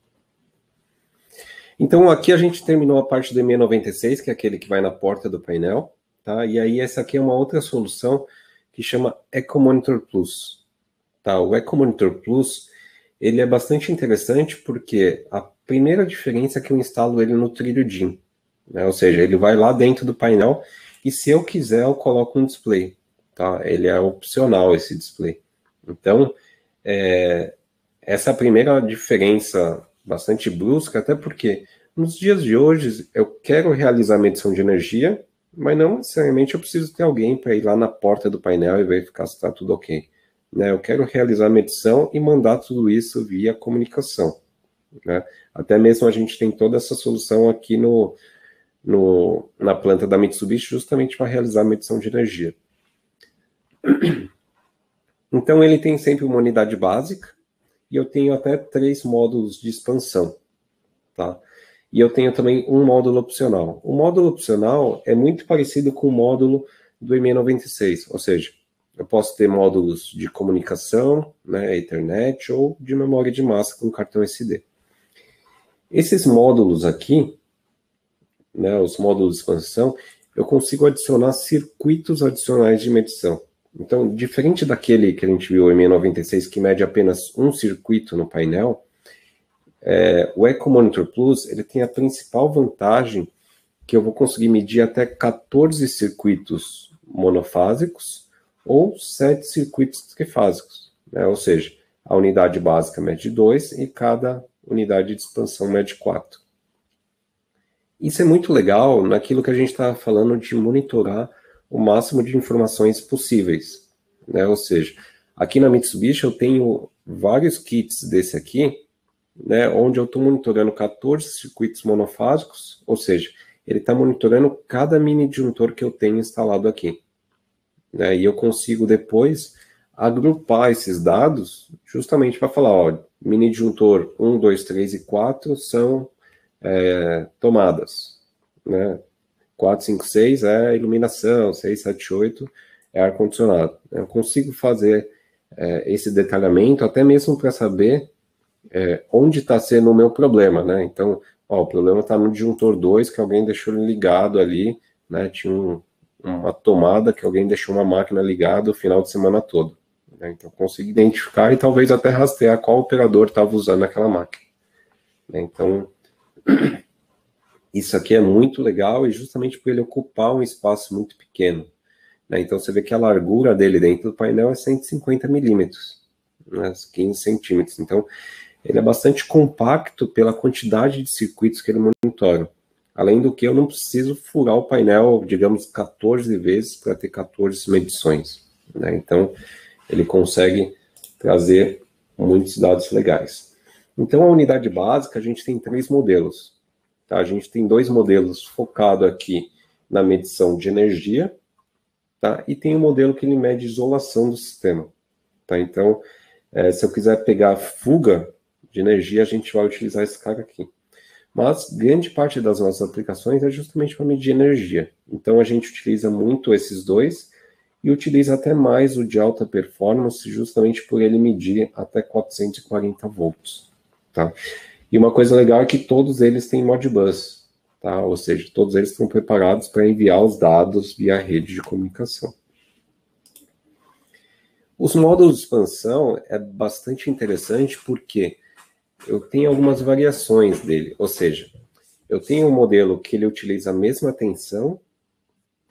Então aqui a gente terminou a parte do E696, que é aquele que vai na porta do painel, tá? E aí essa aqui é uma outra solução que chama EcoMonitor Plus. Tá? O EcoMonitor Plus, ele é bastante interessante porque a primeira diferença é que eu instalo ele no trilho DIN, né? Ou seja, ele vai lá dentro do painel e se eu quiser eu coloco um display, tá? Ele é opcional esse display. Então, essa é a primeira diferença bastante brusca, até porque nos dias de hoje eu quero realizar medição de energia, mas não necessariamente eu preciso ter alguém para ir lá na porta do painel e verificar se está tudo ok. Né? Eu quero realizar a medição e mandar tudo isso via comunicação. Né? Até mesmo a gente tem toda essa solução aqui na planta da Mitsubishi justamente para realizar a medição de energia. Então ele tem sempre uma unidade básica e eu tenho até 3 módulos de expansão. Tá? E eu tenho também um módulo opcional. O módulo opcional é muito parecido com o módulo do E696, ou seja, eu posso ter módulos de comunicação, né, Ethernet, ou de memória de massa com cartão SD. Esses módulos aqui, né, os módulos de expansão, eu consigo adicionar circuitos adicionais de medição. Então, diferente daquele que a gente viu, o E696, que mede apenas um circuito no painel, o EcoMonitor Plus ele tem a principal vantagem que eu vou conseguir medir até 14 circuitos monofásicos ou 7 circuitos trifásicos, né? Ou seja, a unidade básica mede 2 e cada unidade de expansão mede 4. Isso é muito legal naquilo que a gente está falando de monitorar o máximo de informações possíveis, né? Ou seja, aqui na Mitsubishi eu tenho vários kits desse aqui, né, onde eu estou monitorando 14 circuitos monofásicos, ou seja, ele está monitorando cada mini disjuntor que eu tenho instalado aqui. Né, e eu consigo depois agrupar esses dados justamente para falar, ó, mini disjuntor 1, 2, 3 e 4 são tomadas. Né, 4, 5, 6 é iluminação, 6, 7, 8 é ar-condicionado. Eu consigo fazer esse detalhamento até mesmo para saber onde está sendo o meu problema, né? Então, ó, o problema está no disjuntor 2, que alguém deixou ligado ali, né? Tinha uma tomada que alguém deixou uma máquina ligada o final de semana todo. Né? Então, consigo identificar e talvez até rastrear qual operador estava usando aquela máquina. Né? Então, isso aqui é muito legal e justamente por ele ocupar um espaço muito pequeno. Né? Então, você vê que a largura dele dentro do painel é 150 milímetros, né? 15 centímetros. Então, ele é bastante compacto pela quantidade de circuitos que ele monitora. Além do que, eu não preciso furar o painel, digamos, 14 vezes para ter 14 medições. Né? Então, ele consegue trazer muitos dados legais. Então, a unidade básica, a gente tem 3 modelos. Tá? A gente tem 2 modelos focados aqui na medição de energia, tá? E tem um modelo que ele mede isolação do sistema. Tá? Então, se eu quiser pegar fuga de energia, a gente vai utilizar esse cara aqui. Mas grande parte das nossas aplicações é justamente para medir energia. Então a gente utiliza muito esses dois e utiliza até mais o de alta performance, justamente por ele medir até 440 volts. Tá? E uma coisa legal é que todos eles têm Modbus, tá? Ou seja, todos eles estão preparados para enviar os dados via rede de comunicação. Os módulos de expansão é bastante interessante porque eu tenho algumas variações dele, ou seja, eu tenho um modelo que ele utiliza a mesma tensão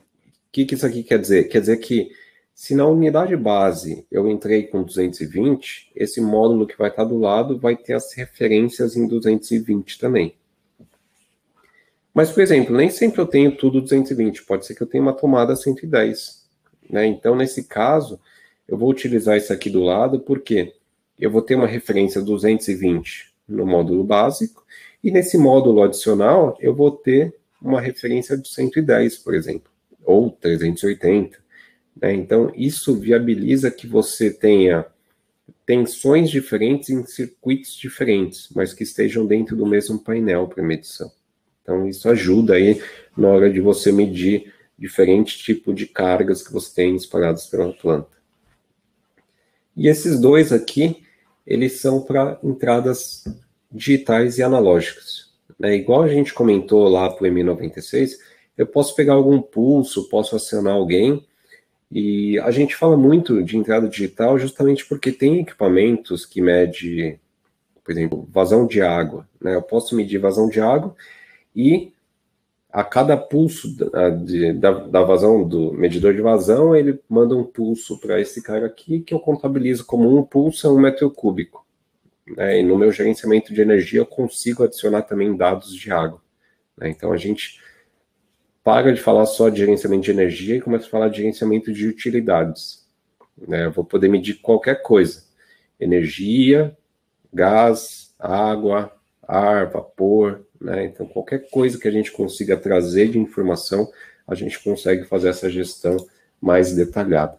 que isso aqui quer dizer? Quer dizer que se na unidade base eu entrei com 220, esse módulo que vai estar do lado vai ter as referências em 220 também. Mas, por exemplo, nem sempre eu tenho tudo 220, pode ser que eu tenha uma tomada 110, né? Então, nesse caso, eu vou utilizar isso aqui do lado, porque eu vou ter uma referência 220 no módulo básico, e nesse módulo adicional, eu vou ter uma referência de 110, por exemplo, ou 380, né? Então, isso viabiliza que você tenha tensões diferentes em circuitos diferentes, mas que estejam dentro do mesmo painel para medição. Então, isso ajuda aí na hora de você medir diferentes tipos de cargas que você tem espalhadas pela planta. E esses dois aqui, eles são para entradas digitais e analógicas, né? Igual a gente comentou lá para o M96, eu posso pegar algum pulso, posso acionar alguém, e a gente fala muito de entrada digital justamente porque tem equipamentos que medem, por exemplo, vazão de água, né? Eu posso medir vazão de água, e a cada pulso da vazão, do medidor de vazão, ele manda um pulso para esse cara aqui, que eu contabilizo como um pulso a 1 metro cúbico, né? E no meu gerenciamento de energia eu consigo adicionar também dados de água, né? Então a gente para de falar só de gerenciamento de energia e começa a falar de gerenciamento de utilidades, né? Eu vou poder medir qualquer coisa: energia, gás, água, ar, vapor, né? Então, qualquer coisa que a gente consiga trazer de informação, a gente consegue fazer essa gestão mais detalhada.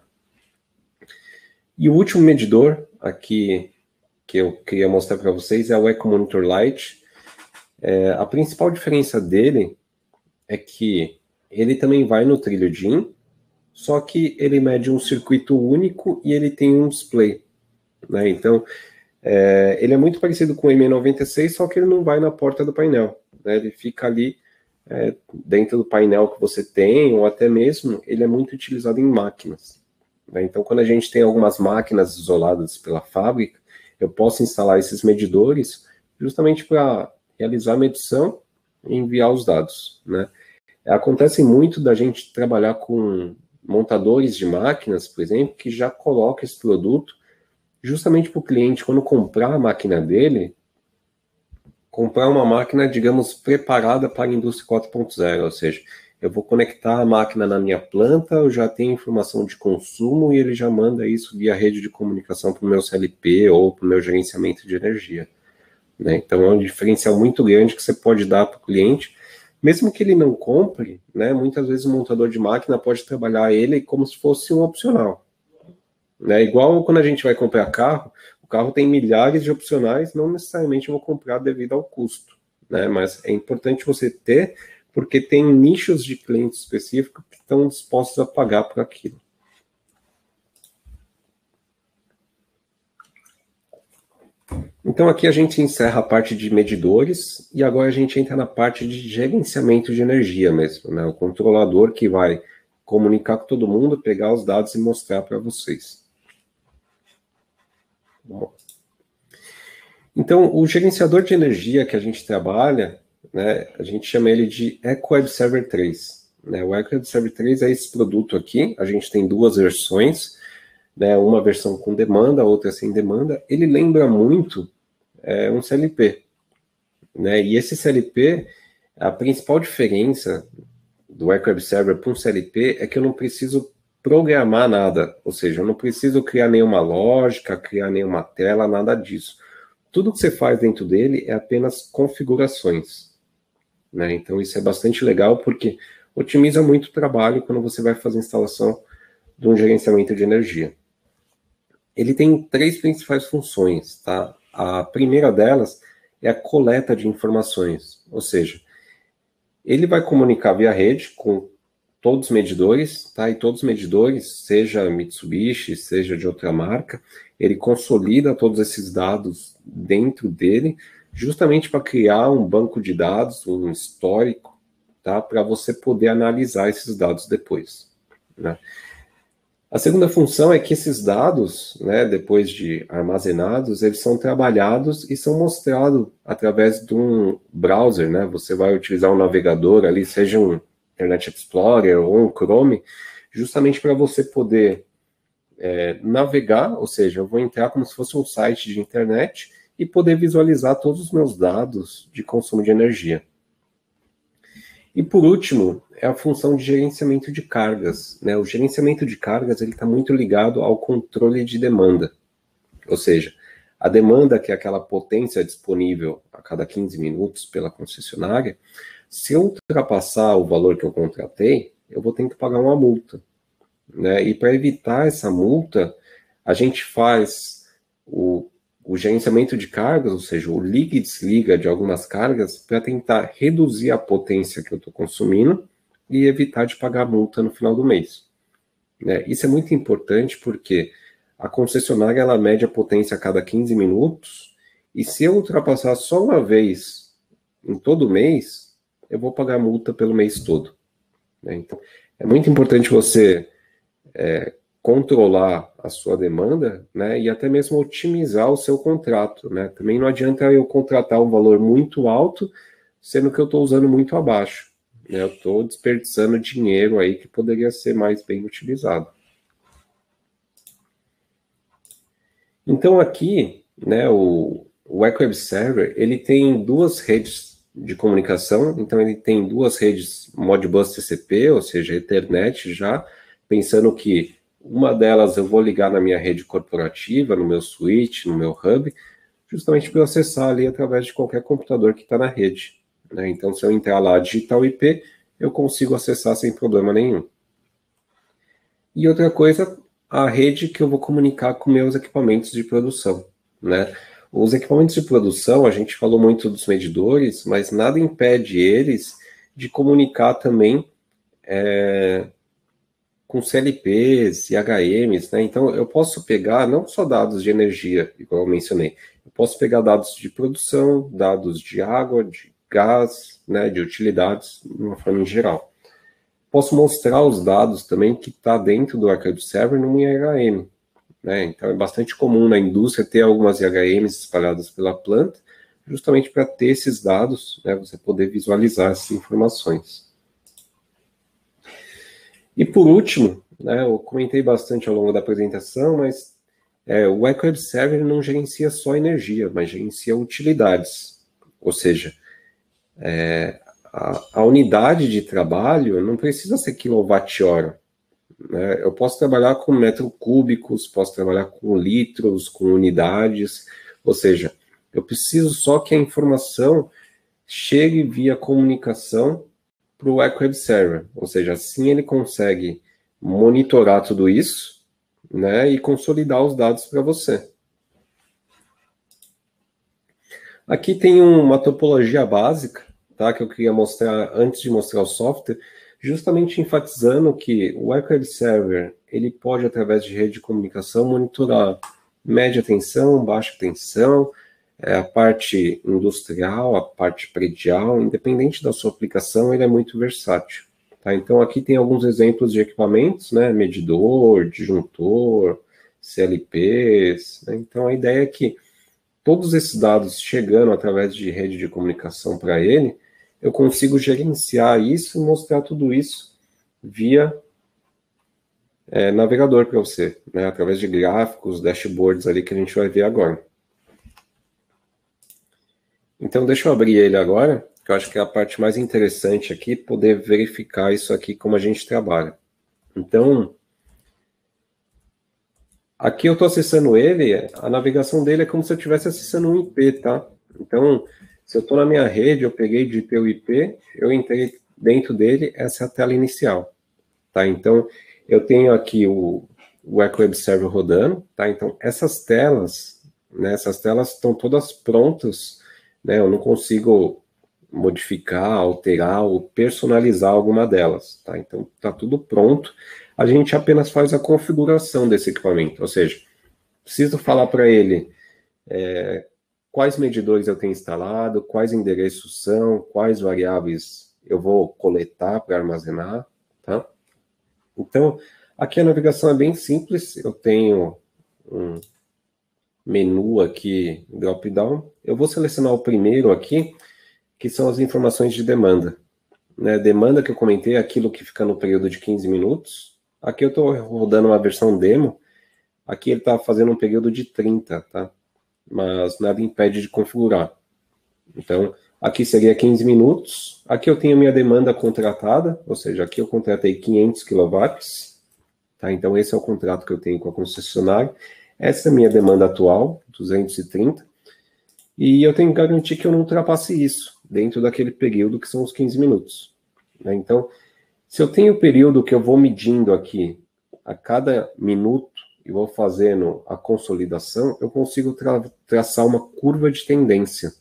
E o último medidor aqui que eu queria mostrar para vocês é o EcoMonitor Lite. A principal diferença dele é que ele também vai no trilho DIN, só que ele mede um circuito único e ele tem um display, né? Então, ele é muito parecido com o M96, só que ele não vai na porta do painel, né? Ele fica ali dentro do painel que você tem, ou até mesmo ele é muito utilizado em máquinas, né? Então, quando a gente tem algumas máquinas isoladas pela fábrica, eu posso instalar esses medidores justamente para realizar a medição e enviar os dados, né? Acontece muito da gente trabalhar com montadores de máquinas, por exemplo, que já colocam esse produto justamente para o cliente, quando comprar a máquina dele, comprar uma máquina, digamos, preparada para a indústria 4.0, ou seja, eu vou conectar a máquina na minha planta, eu já tenho informação de consumo e ele já manda isso via rede de comunicação para o meu CLP ou para o meu gerenciamento de energia, né? Então é um diferencial muito grande que você pode dar para o cliente, mesmo que ele não compre, né? Muitas vezes o montador de máquina pode trabalhar ele como se fosse um opcional, né? Igual quando a gente vai comprar carro, o carro tem milhares de opcionais, não necessariamente eu vou comprar devido ao custo, né? Mas é importante você ter, porque tem nichos de clientes específicos que estão dispostos a pagar por aquilo. Então aqui a gente encerra a parte de medidores e agora a gente entra na parte de gerenciamento de energia mesmo, né? O controlador que vai comunicar com todo mundo, pegar os dados e mostrar para vocês. Bom. Então, o gerenciador de energia que a gente trabalha, né, a gente chama ele de EcoWebServer 3. Né? O EcoWebServer 3 é esse produto aqui, a gente tem duas versões, né, uma versão com demanda, outra sem demanda. Ele lembra muito um CLP. Né? E esse CLP, a principal diferença do EcoWebServer para um CLP é que eu não preciso programar nada, ou seja, eu não preciso criar nenhuma lógica, criar nenhuma tela, nada disso. Tudo que você faz dentro dele é apenas configurações, né? Então isso é bastante legal porque otimiza muito o trabalho quando você vai fazer a instalação de um gerenciamento de energia. Ele tem três principais funções, tá? A primeira delas é a coleta de informações, ou seja, ele vai comunicar via rede com todos os medidores, tá? E todos os medidores, seja Mitsubishi, seja de outra marca, ele consolida todos esses dados dentro dele, justamente para criar um banco de dados, um histórico, tá? Para você poder analisar esses dados depois, né? A segunda função é que esses dados, né, depois de armazenados, eles são trabalhados e são mostrados através de um browser, né? Você vai utilizar um navegador ali, seja um Internet Explorer ou um Chrome, justamente para você poder navegar, ou seja, eu vou entrar como se fosse um site de internet e poder visualizar todos os meus dados de consumo de energia. E por último, é a função de gerenciamento de cargas, né? O gerenciamento de cargas está muito ligado ao controle de demanda, ou seja, a demanda, que é aquela potência disponível a cada 15 minutos pela concessionária, se eu ultrapassar o valor que eu contratei, eu vou ter que pagar uma multa, né? E para evitar essa multa, a gente faz o gerenciamento de cargas, ou seja, o liga e desliga de algumas cargas para tentar reduzir a potência que eu estou consumindo e evitar de pagar a multa no final do mês, né? Isso é muito importante porque a concessionária ela mede a potência a cada 15 minutos e se eu ultrapassar só uma vez em todo mês, eu vou pagar a multa pelo mês todo, né? Então, é muito importante você controlar a sua demanda, né, e até mesmo otimizar o seu contrato, né? Também não adianta eu contratar um valor muito alto, sendo que eu estou usando muito abaixo, né? Eu estou desperdiçando dinheiro aí que poderia ser mais bem utilizado. Então aqui, né, o Web Server, ele tem duas redes de comunicação, então ele tem duas redes Modbus TCP, ou seja, Ethernet já, pensando que uma delas eu vou ligar na minha rede corporativa, no meu switch, no meu hub, justamente para eu acessar ali através de qualquer computador que está na rede, né? Então, se eu entrar lá, digitar o IP, eu consigo acessar sem problema nenhum. E outra coisa, a rede que eu vou comunicar com meus equipamentos de produção, né? Os equipamentos de produção, a gente falou muito dos medidores, mas nada impede eles de comunicar também com CLPs e HMs, né? Então, eu posso pegar não só dados de energia, igual eu mencionei, eu posso pegar dados de produção, dados de água, de gás, né, de utilidades, de uma forma em geral. Posso mostrar os dados também que está dentro do Archive Server no IHM, né? Então, é bastante comum na indústria ter algumas IHMs espalhadas pela planta, justamente para ter esses dados, né, você poder visualizar essas informações. E por último, né, eu comentei bastante ao longo da apresentação, mas o Web Server não gerencia só energia, mas gerencia utilidades. Ou seja, a unidade de trabalho não precisa ser quilowatt-hora, né? Eu posso trabalhar com metros cúbicos, posso trabalhar com litros, com unidades, ou seja, eu preciso só que a informação chegue via comunicação para o Web Server, ou seja, assim ele consegue monitorar tudo isso, né, e consolidar os dados para você. Aqui tem uma topologia básica, tá, que eu queria mostrar antes de mostrar o software, justamente enfatizando que o Web Server ele pode, através de rede de comunicação, monitorar média tensão, baixa tensão, a parte industrial, a parte predial, independente da sua aplicação, ele é muito versátil. Tá? Então, aqui tem alguns exemplos de equipamentos, né? Medidor, disjuntor, CLPs. Né? Então, a ideia é que todos esses dados chegando através de rede de comunicação para ele, eu consigo gerenciar isso e mostrar tudo isso via navegador para você, né? Através de gráficos, dashboards ali que a gente vai ver agora. Então, deixa eu abrir ele agora, que eu acho que é a parte mais interessante aqui, poder verificar isso aqui, como a gente trabalha. Então, aqui eu estou acessando ele, a navegação dele é como se eu estivesse acessando um IP, tá? Então, se eu estou na minha rede, eu peguei de IP o IP, eu entrei dentro dele, essa é a tela inicial, tá? Então, eu tenho aqui o Web Server rodando, tá? Então, essas telas, né, estão todas prontas, né, eu não consigo modificar, alterar ou personalizar alguma delas, tá? Então, está tudo pronto. A gente apenas faz a configuração desse equipamento, ou seja, preciso falar para ele quais medidores eu tenho instalado, quais endereços são, quais variáveis eu vou coletar para armazenar, tá? Então, aqui a navegação é bem simples, eu tenho um menu aqui, drop-down. Eu vou selecionar o primeiro aqui, que são as informações de demanda, né, demanda que eu comentei, aquilo que fica no período de 15 minutos. Aqui eu estou rodando uma versão demo, aqui ele está fazendo um período de 30, tá? Mas nada impede de configurar. Então, aqui seria 15 minutos, aqui eu tenho minha demanda contratada, ou seja, aqui eu contratei 500 kW, tá? Então esse é o contrato que eu tenho com a concessionária, essa é a minha demanda atual, 230, e eu tenho que garantir que eu não ultrapasse isso, dentro daquele período que são os 15 minutos, né? Então, se eu tenho o período que eu vou medindo aqui, a cada minuto, e vou fazendo a consolidação, eu consigo traçar uma curva de tendência.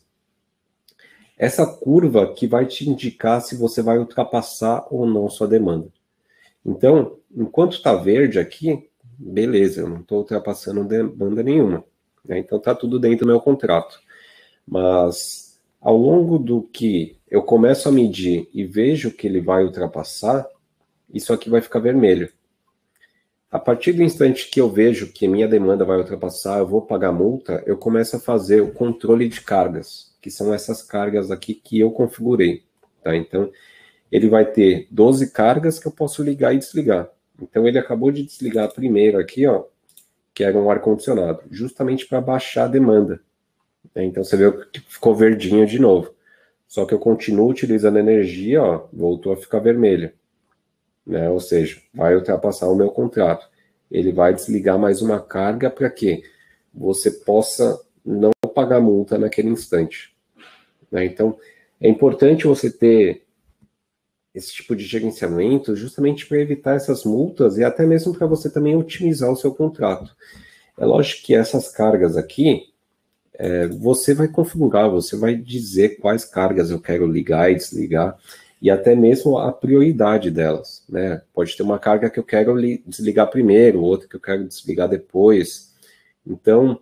Essa curva que vai te indicar se você vai ultrapassar ou não sua demanda. Então, enquanto está verde aqui, beleza, eu não estou ultrapassando demanda nenhuma, né? Então está tudo dentro do meu contrato. Mas ao longo do que eu começo a medir e vejo que ele vai ultrapassar, isso aqui vai ficar vermelho. A partir do instante que eu vejo que minha demanda vai ultrapassar, eu vou pagar multa, eu começo a fazer o controle de cargas, que são essas cargas aqui que eu configurei, tá? Então, ele vai ter 12 cargas que eu posso ligar e desligar. Então, ele acabou de desligar primeiro aqui, ó, que era um ar-condicionado, justamente para baixar a demanda, né? Então, você vê que ficou verdinho de novo. Só que eu continuo utilizando energia, ó, voltou a ficar vermelho, né? Ou seja, vai ultrapassar o meu contrato. Ele vai desligar mais uma carga para que você possa não pagar multa naquele instante, né? Então, é importante você ter esse tipo de gerenciamento justamente para evitar essas multas e até mesmo para você também otimizar o seu contrato. É lógico que essas cargas aqui, você vai configurar, você vai dizer quais cargas eu quero ligar e desligar, e até mesmo a prioridade delas, né? Pode ter uma carga que eu quero desligar primeiro, outra que eu quero desligar depois. Então,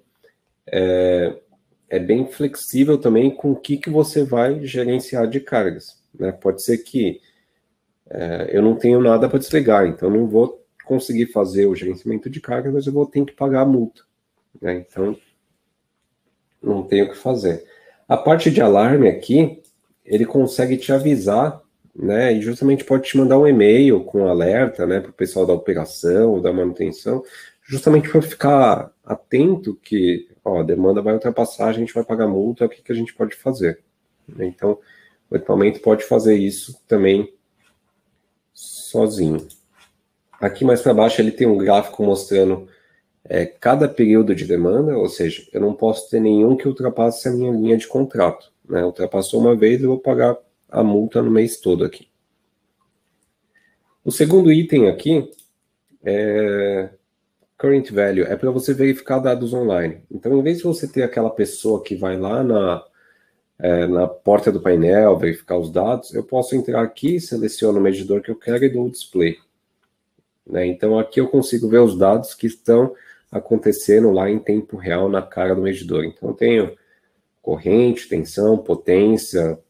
é bem flexível também com o que você vai gerenciar de cargas, né? Pode ser que eu não tenho nada para desligar, então não vou conseguir fazer o gerenciamento de cargas, mas eu vou ter que pagar a multa, né? Então, não tenho o que fazer. A parte de alarme aqui, ele consegue te avisar, né? E justamente pode te mandar um e-mail com alerta, né? Para o pessoal da operação, da manutenção, justamente para ficar atento que, ó, a demanda vai ultrapassar, a gente vai pagar multa, o que a gente pode fazer? Então, o equipamento pode fazer isso também sozinho. Aqui mais para baixo ele tem um gráfico mostrando cada período de demanda, ou seja, eu não posso ter nenhum que ultrapasse a minha linha de contrato, né? Ultrapassou uma vez, eu vou pagar a multa no mês todo aqui. O segundo item aqui é Current Value, é para você verificar dados online. Então, em vez de você ter aquela pessoa que vai lá na porta do painel, verificar os dados, eu posso entrar aqui, seleciono o medidor que eu quero e dou o display, né? Então, aqui eu consigo ver os dados que estão acontecendo lá em tempo real na cara do medidor. Então, eu tenho corrente, tensão, potência,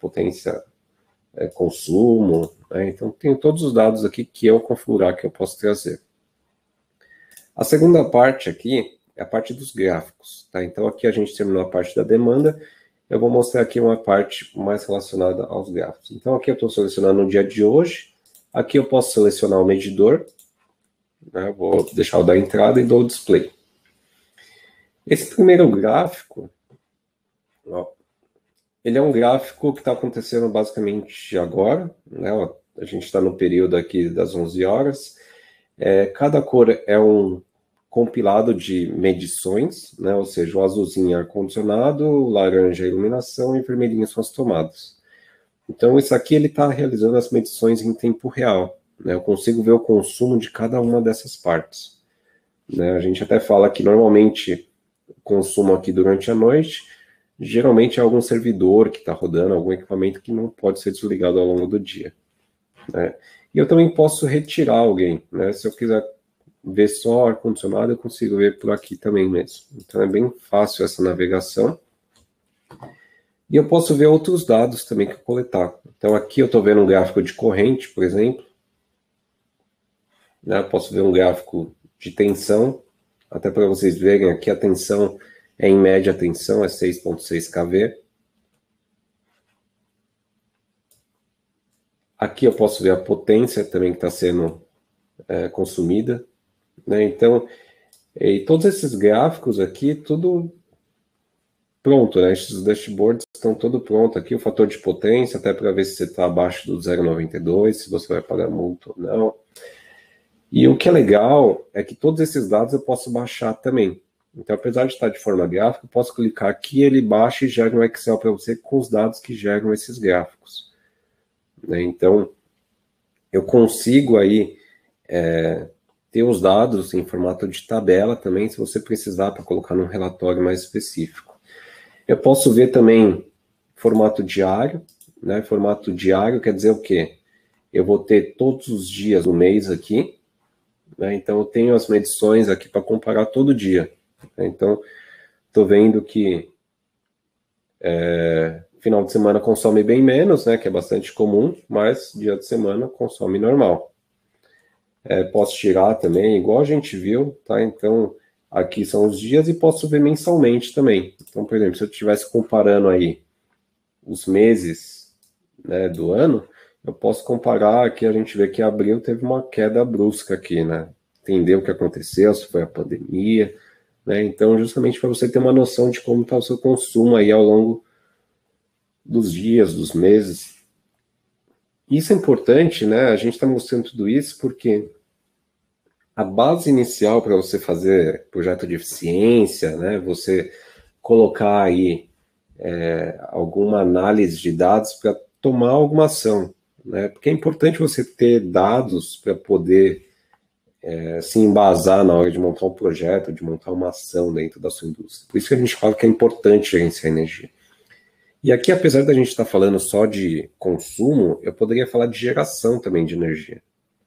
consumo, né? Então, tenho todos os dados aqui que eu configurar, que eu posso trazer. A segunda parte aqui é a parte dos gráficos, tá? Então, aqui a gente terminou a parte da demanda. Eu vou mostrar aqui uma parte mais relacionada aos gráficos. Então, aqui eu estou selecionando o dia de hoje. Aqui eu posso selecionar o medidor, né? Vou deixar o da entrada e dou o display. Esse primeiro gráfico, ó, ele é um gráfico que está acontecendo basicamente agora, né? Ó, a gente está no período aqui das 11 horas. Cada cor é um compilado de medições, né? Ou seja, o azulzinho é ar-condicionado, o laranja é iluminação e o vermelhinho são as tomadas. Então, isso aqui ele está realizando as medições em tempo real, né? Eu consigo ver o consumo de cada uma dessas partes, né? A gente até fala que normalmente o consumo aqui durante a noite, geralmente é algum servidor que está rodando, algum equipamento que não pode ser desligado ao longo do dia, né? E eu também posso retirar alguém, né? Se eu quiser ver só ar-condicionado, eu consigo ver por aqui também mesmo. Então é bem fácil essa navegação. E eu posso ver outros dados também que eu coletar. Então aqui eu estou vendo um gráfico de corrente, por exemplo, né? Eu posso ver um gráfico de tensão, até para vocês verem aqui a tensão em média a tensão é 6,6 kV. Aqui eu posso ver a potência também que está sendo consumida, né? Então, e todos esses gráficos aqui, tudo pronto, né? Esses dashboards estão tudo pronto aqui, o fator de potência, até para ver se você está abaixo do 0,92, se você vai pagar multa ou não. E o que é legal é que todos esses dados eu posso baixar também. Então, apesar de estar de forma gráfica, eu posso clicar aqui, ele baixa e gera um Excel para você com os dados que geram esses gráficos, né? Então, eu consigo aí ter os dados em formato de tabela também, se você precisar, para colocar num relatório mais específico. Eu posso ver também formato diário, né? Formato diário quer dizer o quê? Eu vou ter todos os dias do mês aqui, né? Então, eu tenho as medições aqui para comparar todo dia. Então, estou vendo que final de semana consome bem menos, né? Que é bastante comum, mas dia de semana consome normal. Posso tirar também, igual a gente viu, tá? Então, aqui são os dias e posso ver mensalmente também. Então, por exemplo, se eu estivesse comparando aí os meses, né, do ano, eu posso comparar aqui, a gente vê que abril teve uma queda brusca aqui, né? Entender o que aconteceu, se foi a pandemia, né? Então, justamente para você ter uma noção de como está o seu consumo aí ao longo dos dias, dos meses. Isso é importante, né? A gente está mostrando tudo isso porque a base inicial para você fazer projeto de eficiência, né? Você colocar aí alguma análise de dados para tomar alguma ação, né? Porque é importante você ter dados para poder se embasar na hora de montar um projeto, de montar uma ação dentro da sua indústria. Por isso que a gente fala que é importante gerenciar energia. E aqui, apesar da gente estar falando só de consumo, eu poderia falar de geração também de energia.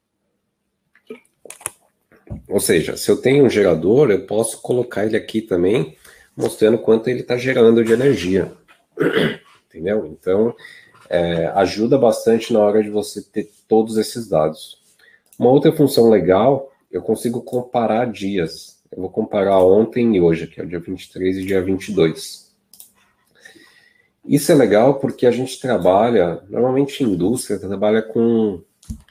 Ou seja, se eu tenho um gerador, eu posso colocar ele aqui também, mostrando quanto ele está gerando de energia. Entendeu? Então, ajuda bastante na hora de você ter todos esses dados. Uma outra função legal, eu consigo comparar dias. Eu vou comparar ontem e hoje, que é o dia 23 e dia 22. Isso é legal porque a gente trabalha, normalmente indústria, trabalha com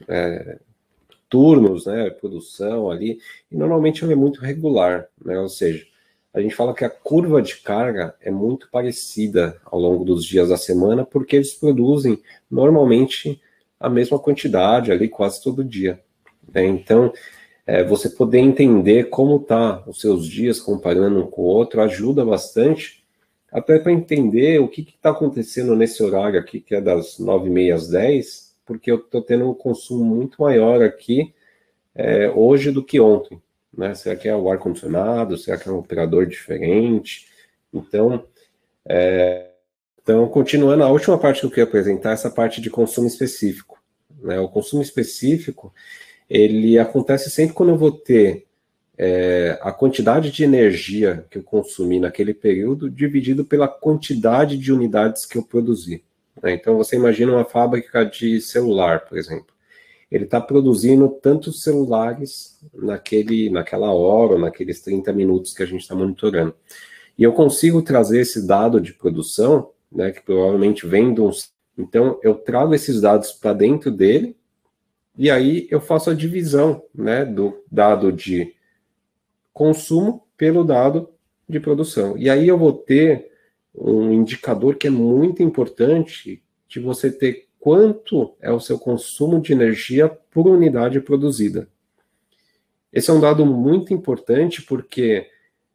turnos, né, produção ali, e normalmente ele é muito regular, né, ou seja, a gente fala que a curva de carga é muito parecida ao longo dos dias da semana, porque eles produzem normalmente a mesma quantidade ali quase todo dia, né? Então, você poder entender como tá os seus dias comparando um com o outro ajuda bastante, até para entender o que está acontecendo nesse horário aqui, que é das 9h30 às 10, porque eu estou tendo um consumo muito maior aqui hoje do que ontem, né? Será que é o ar-condicionado? Será que é um operador diferente? Então, continuando, a última parte que eu queria apresentar é essa parte de consumo específico, né? O consumo específico, ele acontece sempre quando eu vou ter a quantidade de energia que eu consumi naquele período dividido pela quantidade de unidades que eu produzi, né? Então, você imagina uma fábrica de celular, por exemplo. Ele está produzindo tantos celulares naquela hora, ou naqueles 30 minutos que a gente está monitorando. E eu consigo trazer esse dado de produção, né, que provavelmente vem de uns... Então, eu trago esses dados para dentro dele, e aí eu faço a divisão, né, do dado de consumo pelo dado de produção. E aí eu vou ter um indicador que é muito importante de você ter quanto é o seu consumo de energia por unidade produzida. Esse é um dado muito importante porque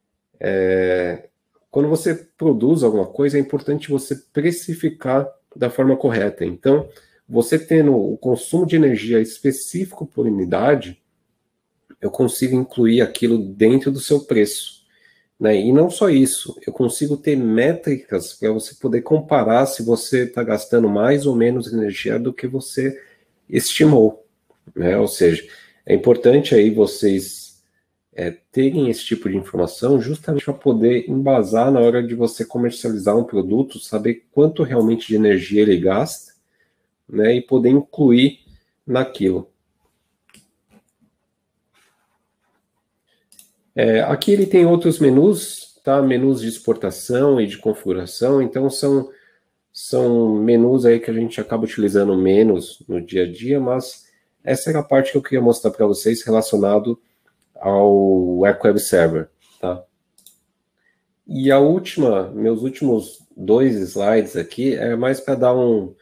quando você produz alguma coisa, é importante você precificar da forma correta. Então, você tendo o consumo de energia específico por unidade, eu consigo incluir aquilo dentro do seu preço, né? E não só isso, eu consigo ter métricas para você poder comparar se você está gastando mais ou menos energia do que você estimou, né? Ou seja, é importante aí vocês terem esse tipo de informação justamente para poder embasar na hora de você comercializar um produto, saber quanto realmente de energia ele gasta, né? E poder incluir naquilo. Aqui ele tem outros menus, tá? Menus de exportação e de configuração, então são são menus aí que a gente acaba utilizando menos no dia a dia, mas essa era a parte que eu queria mostrar para vocês relacionado ao EcoWeb Server, tá? E a última, meus últimos 2 slides aqui é mais para dar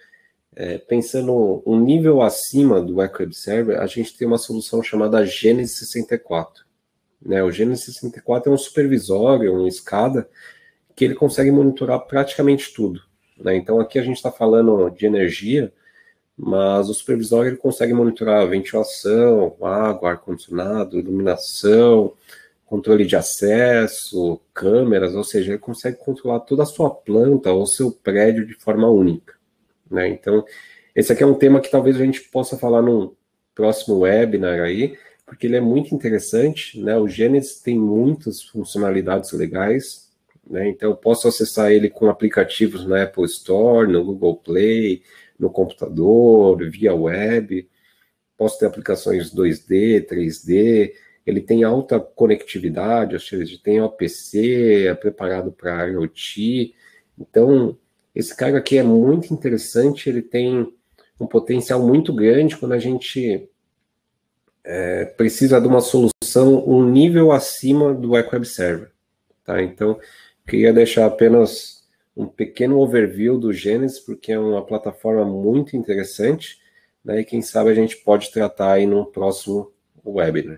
pensando um nível acima do EcoWeb Server, a gente tem uma solução chamada Genesis 64. Né? O Genesis 64 é um supervisório, um SCADA, que ele consegue monitorar praticamente tudo. Né? Então aqui a gente está falando de energia, mas o supervisório ele consegue monitorar ventilação, água, ar-condicionado, iluminação, controle de acesso, câmeras, ou seja, ele consegue controlar toda a sua planta ou seu prédio de forma única. Né? Então, esse aqui é um tema que talvez a gente possa falar num próximo webinar aí, porque ele é muito interessante, né? O Genesis tem muitas funcionalidades legais, né? Então eu posso acessar ele com aplicativos na Apple Store, no Google Play, no computador, via web, posso ter aplicações 2D, 3D, ele tem alta conectividade, ou seja, ele tem OPC, é preparado para IoT, então esse cara aqui é muito interessante, ele tem um potencial muito grande quando a gente precisa de uma solução um nível acima do EcoWeb Server. Tá? Então, queria deixar apenas um pequeno overview do Genesis, porque é uma plataforma muito interessante, né? E quem sabe a gente pode tratar aí no próximo webinar.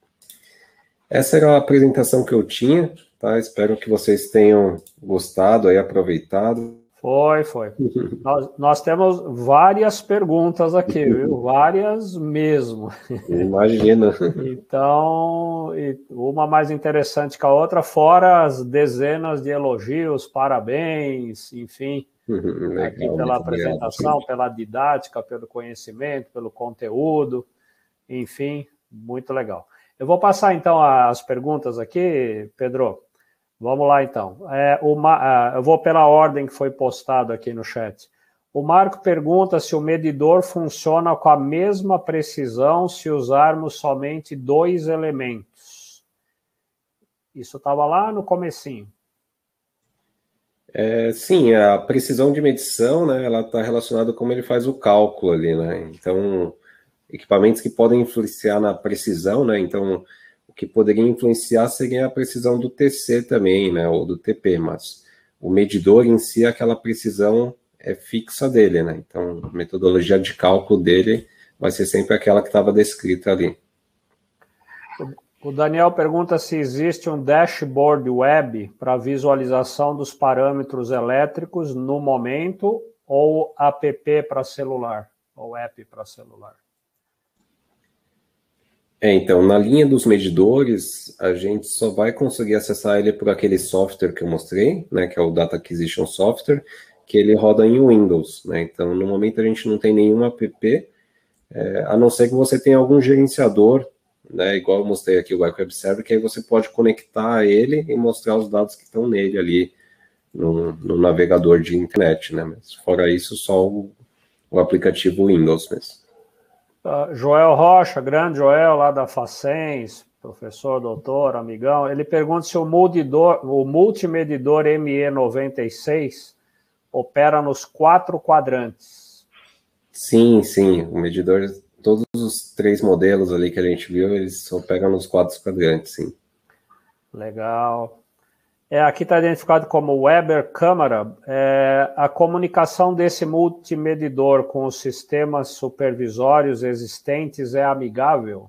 Essa era a apresentação que eu tinha, tá? Espero que vocês tenham gostado e aproveitado. Foi. Nós temos várias perguntas aqui, viu? Várias mesmo. Imagina. Então, uma mais interessante que a outra, fora as dezenas de elogios, parabéns, enfim, Legal, aqui pela apresentação, pela didática, pelo conhecimento, pelo conteúdo, enfim, muito legal. Eu vou passar então as perguntas aqui, Pedro. Vamos lá, então. Eu vou pela ordem que foi postado aqui no chat. O Marco pergunta se o medidor funciona com a mesma precisão se usarmos somente 2 elementos. Isso estava lá no comecinho. Sim, a precisão de medição, né, ela está relacionada com como ele faz o cálculo ali, né? Então, equipamentos que podem influenciar na precisão, né? Então, que poderia influenciar seria a precisão do TC também, né, ou do TP, mas o medidor em si, aquela precisão é fixa dele, né, então a metodologia de cálculo dele vai ser sempre aquela que estava descrita ali. O Daniel pergunta se existe um dashboard web para visualização dos parâmetros elétricos no momento ou app para celular, ou app para celular. Então, na linha dos medidores, a gente só vai conseguir acessar ele por aquele software que eu mostrei, né, que é o Data Acquisition Software, que ele roda em Windows, né, então no momento a gente não tem nenhum app, a não ser que você tenha algum gerenciador, né, igual eu mostrei aqui o EcoWeb Server, que aí você pode conectar ele e mostrar os dados que estão nele ali, no navegador de internet, né, mas fora isso, só o aplicativo Windows mesmo. Joel Rocha, grande Joel, lá da Facens, professor, doutor, amigão, ele pergunta se o multimedidor ME96 opera nos 4 quadrantes. Sim, o medidor, todos os 3 modelos ali que a gente viu, eles operam nos 4 quadrantes, sim. Legal. Aqui está identificado como Weber Câmara. A comunicação desse multimedidor com os sistemas supervisórios existentes é amigável?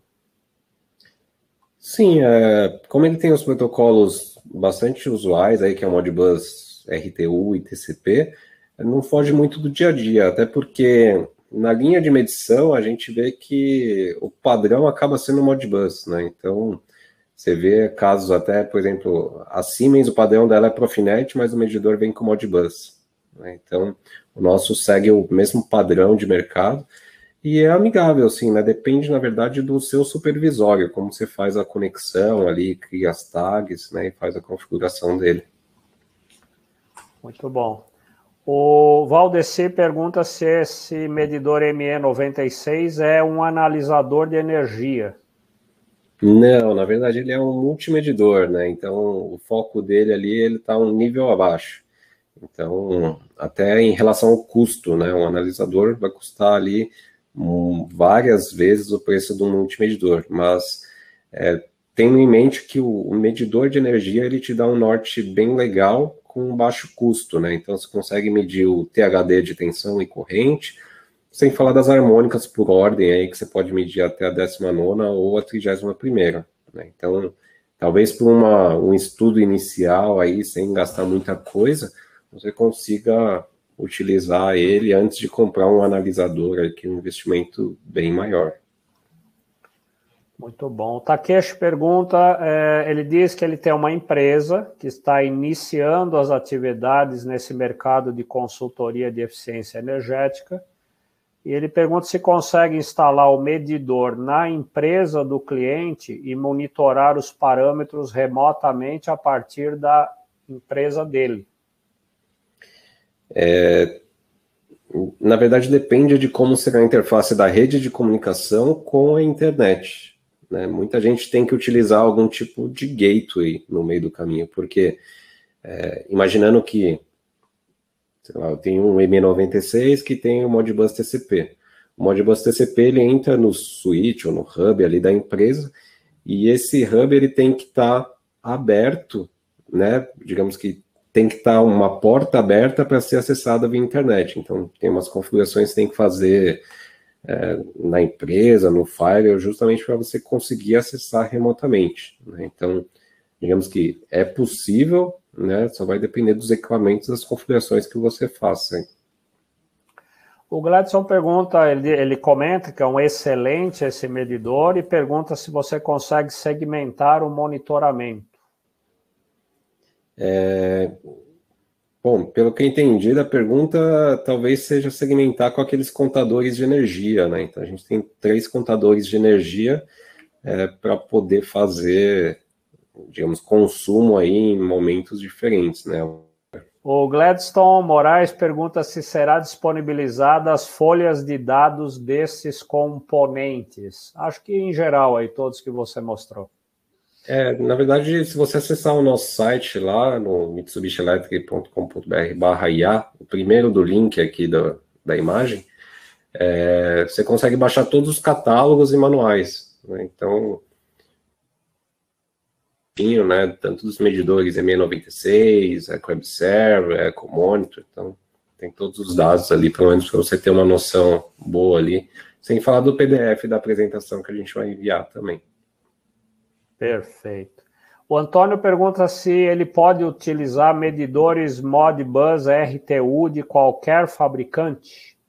Sim, como ele tem os protocolos bastante usuais, aí, que é o Modbus RTU e TCP, não foge muito do dia a dia, até porque na linha de medição a gente vê que o padrão acaba sendo o Modbus, né? Então, você vê casos até, por exemplo, a Siemens, o padrão dela é Profinet, mas o medidor vem com Modbus. Né? Então, o nosso segue o mesmo padrão de mercado e é amigável, sim, né? Depende, na verdade, do seu supervisório, como você faz a conexão ali, cria as tags, né? E faz a configuração dele. Muito bom. O Valdeci pergunta se esse medidor ME96 é um analisador de energia. Não, na verdade ele é um multimedidor, né? Então o foco dele ali, ele está um nível abaixo. Então, até em relação ao custo, né? Um analisador vai custar ali várias vezes o preço de um multimedidor, mas tendo em mente que o medidor de energia ele te dá um norte bem legal com baixo custo, né? Então você consegue medir o THD de tensão e corrente, sem falar das harmônicas por ordem aí, que você pode medir até a 19ª ou a 31ª, né? Então, talvez por um estudo inicial aí, sem gastar muita coisa, você consiga utilizar ele antes de comprar um analisador aqui, um investimento bem maior. Muito bom. O Takeshi pergunta, ele diz que ele tem uma empresa que está iniciando as atividades nesse mercado de consultoria de eficiência energética, e ele pergunta se consegue instalar o medidor na empresa do cliente e monitorar os parâmetros remotamente a partir da empresa dele. Na verdade, depende de como será a interface da rede de comunicação com a internet, né? Muita gente tem que utilizar algum tipo de gateway no meio do caminho, porque imaginando que, sei lá, eu tenho um EME96 que tem o Modbus TCP. O Modbus TCP ele entra no switch ou no hub ali da empresa, e esse hub ele tem que estar aberto, né? Digamos que tem que estar uma porta aberta para ser acessada via internet. Então, tem umas configurações que tem que fazer na empresa, no firewall, justamente para você conseguir acessar remotamente, né? Então, digamos que é possível, né? Só vai depender dos equipamentos, das configurações que você faça. O Gladson pergunta, ele comenta que é um excelente esse medidor e pergunta se você consegue segmentar o monitoramento. Bom, pelo que eu entendi da pergunta, talvez seja segmentar com aqueles contadores de energia, né? Então, a gente tem 3 contadores de energia para poder fazer, digamos, consumo aí em momentos diferentes, né? O Gladstone Moraes pergunta se será disponibilizada as folhas de dados desses componentes. Acho que em geral aí, todos que você mostrou. Na verdade, se você acessar o nosso site lá no mitsubishielectric.com.br/IA, o primeiro do link aqui da imagem, você consegue baixar todos os catálogos e manuais, né? Então, né, tanto dos medidores EME96, EcoWebServer, EcoMonitor, então tem todos os dados ali, pelo menos para você ter uma noção boa ali, sem falar do PDF da apresentação que a gente vai enviar também. Perfeito. O Antônio pergunta se ele pode utilizar medidores Modbus RTU de qualquer fabricante.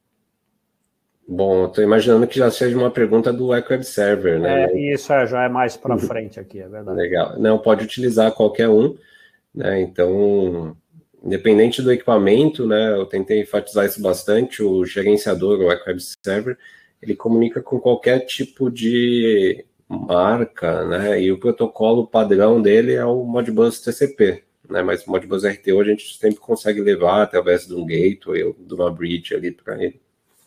Bom, estou imaginando que já seja uma pergunta do EcoWebServer, né? Isso já é mais para frente aqui, é verdade. Legal. Não, pode utilizar qualquer um, né? Então, independente do equipamento, né? Eu tentei enfatizar isso bastante, o gerenciador, o EcoWebServer, ele comunica com qualquer tipo de marca, né? E o protocolo padrão dele é o Modbus TCP, né? Mas o Modbus RTU a gente sempre consegue levar através de um gateway ou de uma bridge ali para ele.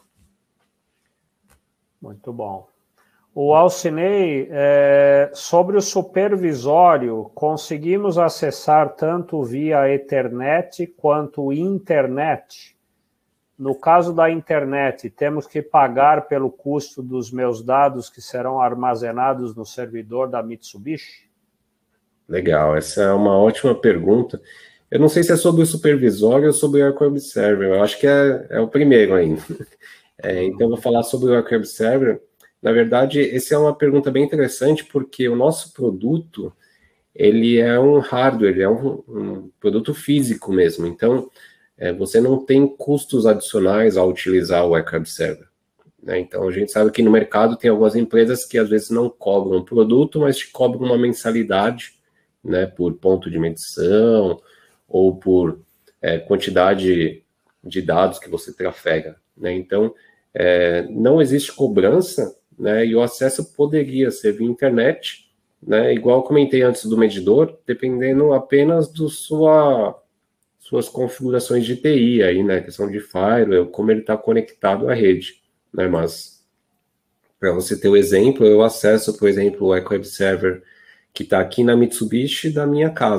Muito bom. O Alcinei, sobre o supervisório, conseguimos acessar tanto via Ethernet quanto internet? No caso da internet, temos que pagar pelo custo dos meus dados que serão armazenados no servidor da Mitsubishi? Legal, essa é uma ótima pergunta. Eu não sei se é sobre o supervisório ou sobre o EcoWebServer, eu acho que é o primeiro ainda. Então, eu vou falar sobre o EcoWebServer. Na verdade, essa é uma pergunta bem interessante, porque o nosso produto, ele é um hardware, ele é um produto físico mesmo. Então, você não tem custos adicionais ao utilizar o EcoWebServer, né? Então, a gente sabe que no mercado tem algumas empresas que às vezes não cobram o produto, mas te cobram uma mensalidade, né, por ponto de medição ou por quantidade de dados que você trafega, né? Então, não existe cobrança, né, e o acesso poderia ser via internet, né, igual eu comentei antes do medidor, dependendo apenas suas configurações de TI aí, né, questão de firewall, como ele está conectado à rede, né, mas para você ter o exemplo, eu acesso, por exemplo, o EcoWebServer que está aqui na Mitsubishi da minha casa,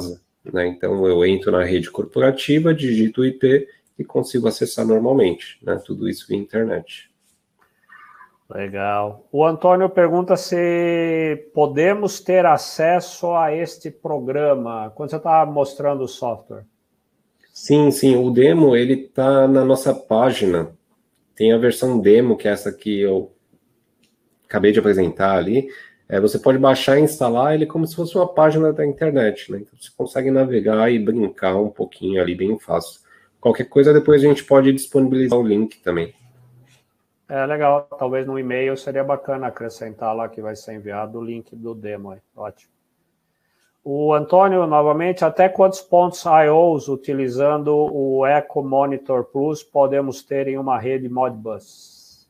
né? Então, eu entro na rede corporativa, digito o IP e consigo acessar normalmente, né? Tudo isso via internet. Legal. O Antônio pergunta se podemos ter acesso a este programa, quando você está mostrando o software. Sim, sim, o demo, ele está na nossa página. Tem a versão demo, que é essa que eu acabei de apresentar ali. Você pode baixar e instalar ele como se fosse uma página da internet, né? Então você consegue navegar e brincar um pouquinho ali, bem fácil. Qualquer coisa, depois a gente pode disponibilizar o link também. É legal, talvez no e-mail seria bacana acrescentar lá que vai ser enviado o link do demo aí. Ótimo. O Antônio, novamente, até quantos pontos I/Os utilizando o Eco Monitor Plus podemos ter em uma rede Modbus?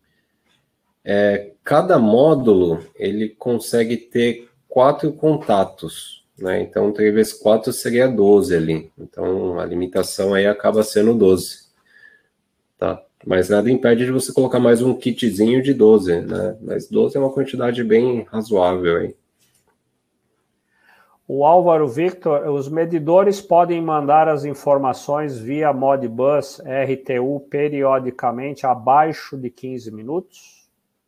Cada módulo, ele consegue ter 4 contatos, né? Então, 3 vezes 4 seria 12 ali. Então, a limitação aí acaba sendo 12. Tá? Mas nada impede de você colocar mais um kitzinho de 12, né? Mas 12 é uma quantidade bem razoável aí. O Álvaro Victor, os medidores podem mandar as informações via Modbus RTU periodicamente abaixo de 15 minutos?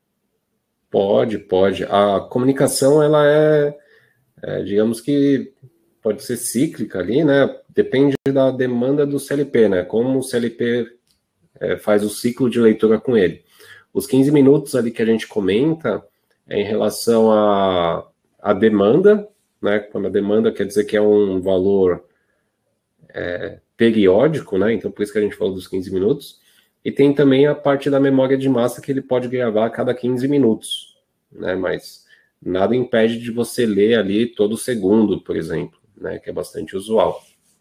Pode. A comunicação, ela digamos que pode ser cíclica ali, né? Depende da demanda do CLP, né? Como o CLP faz o ciclo de leitura com ele. Os 15 minutos ali que a gente comenta é em relação à demanda, né? Quando a demanda quer dizer que é um valor periódico, né? Então, por isso que a gente falou dos 15 minutos. E tem também a parte da memória de massa que ele pode gravar a cada 15 minutos, né? Mas nada impede de você ler ali todo segundo, por exemplo, né? Que é bastante usual.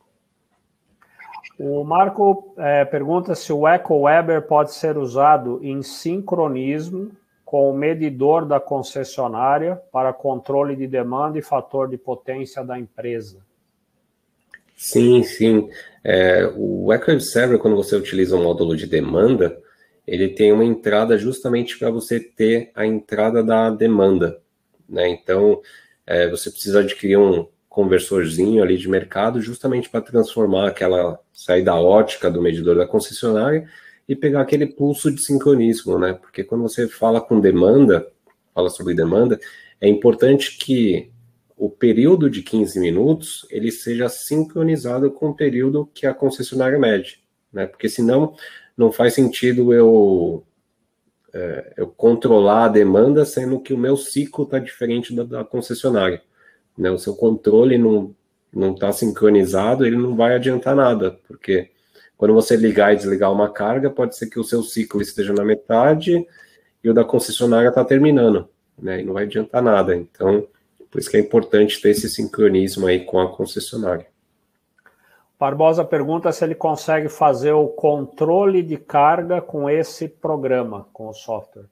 O Marco pergunta se o Echo Weber pode ser usado em sincronismo com o medidor da concessionária para controle de demanda e fator de potência da empresa. Sim. O Echo Server, quando você utiliza um módulo de demanda, ele tem uma entrada justamente para você ter a entrada da demanda, né? Então, você precisa adquirir um conversorzinho ali de mercado justamente para transformar aquela saída ótica do medidor da concessionária e pegar aquele pulso de sincronismo, né? Porque quando você fala sobre demanda, é importante que o período de 15 minutos ele seja sincronizado com o período que a concessionária mede, né? Porque senão não faz sentido eu controlar a demanda, sendo que o meu ciclo está diferente da concessionária, né? O seu controle não está sincronizado, ele não vai adiantar nada, porque quando você ligar e desligar uma carga, pode ser que o seu ciclo esteja na metade e o da concessionária está terminando, né? E não vai adiantar nada. Então, por isso que é importante ter esse sincronismo aí com a concessionária. Barbosa pergunta se ele consegue fazer o controle de carga com esse programa, com o software.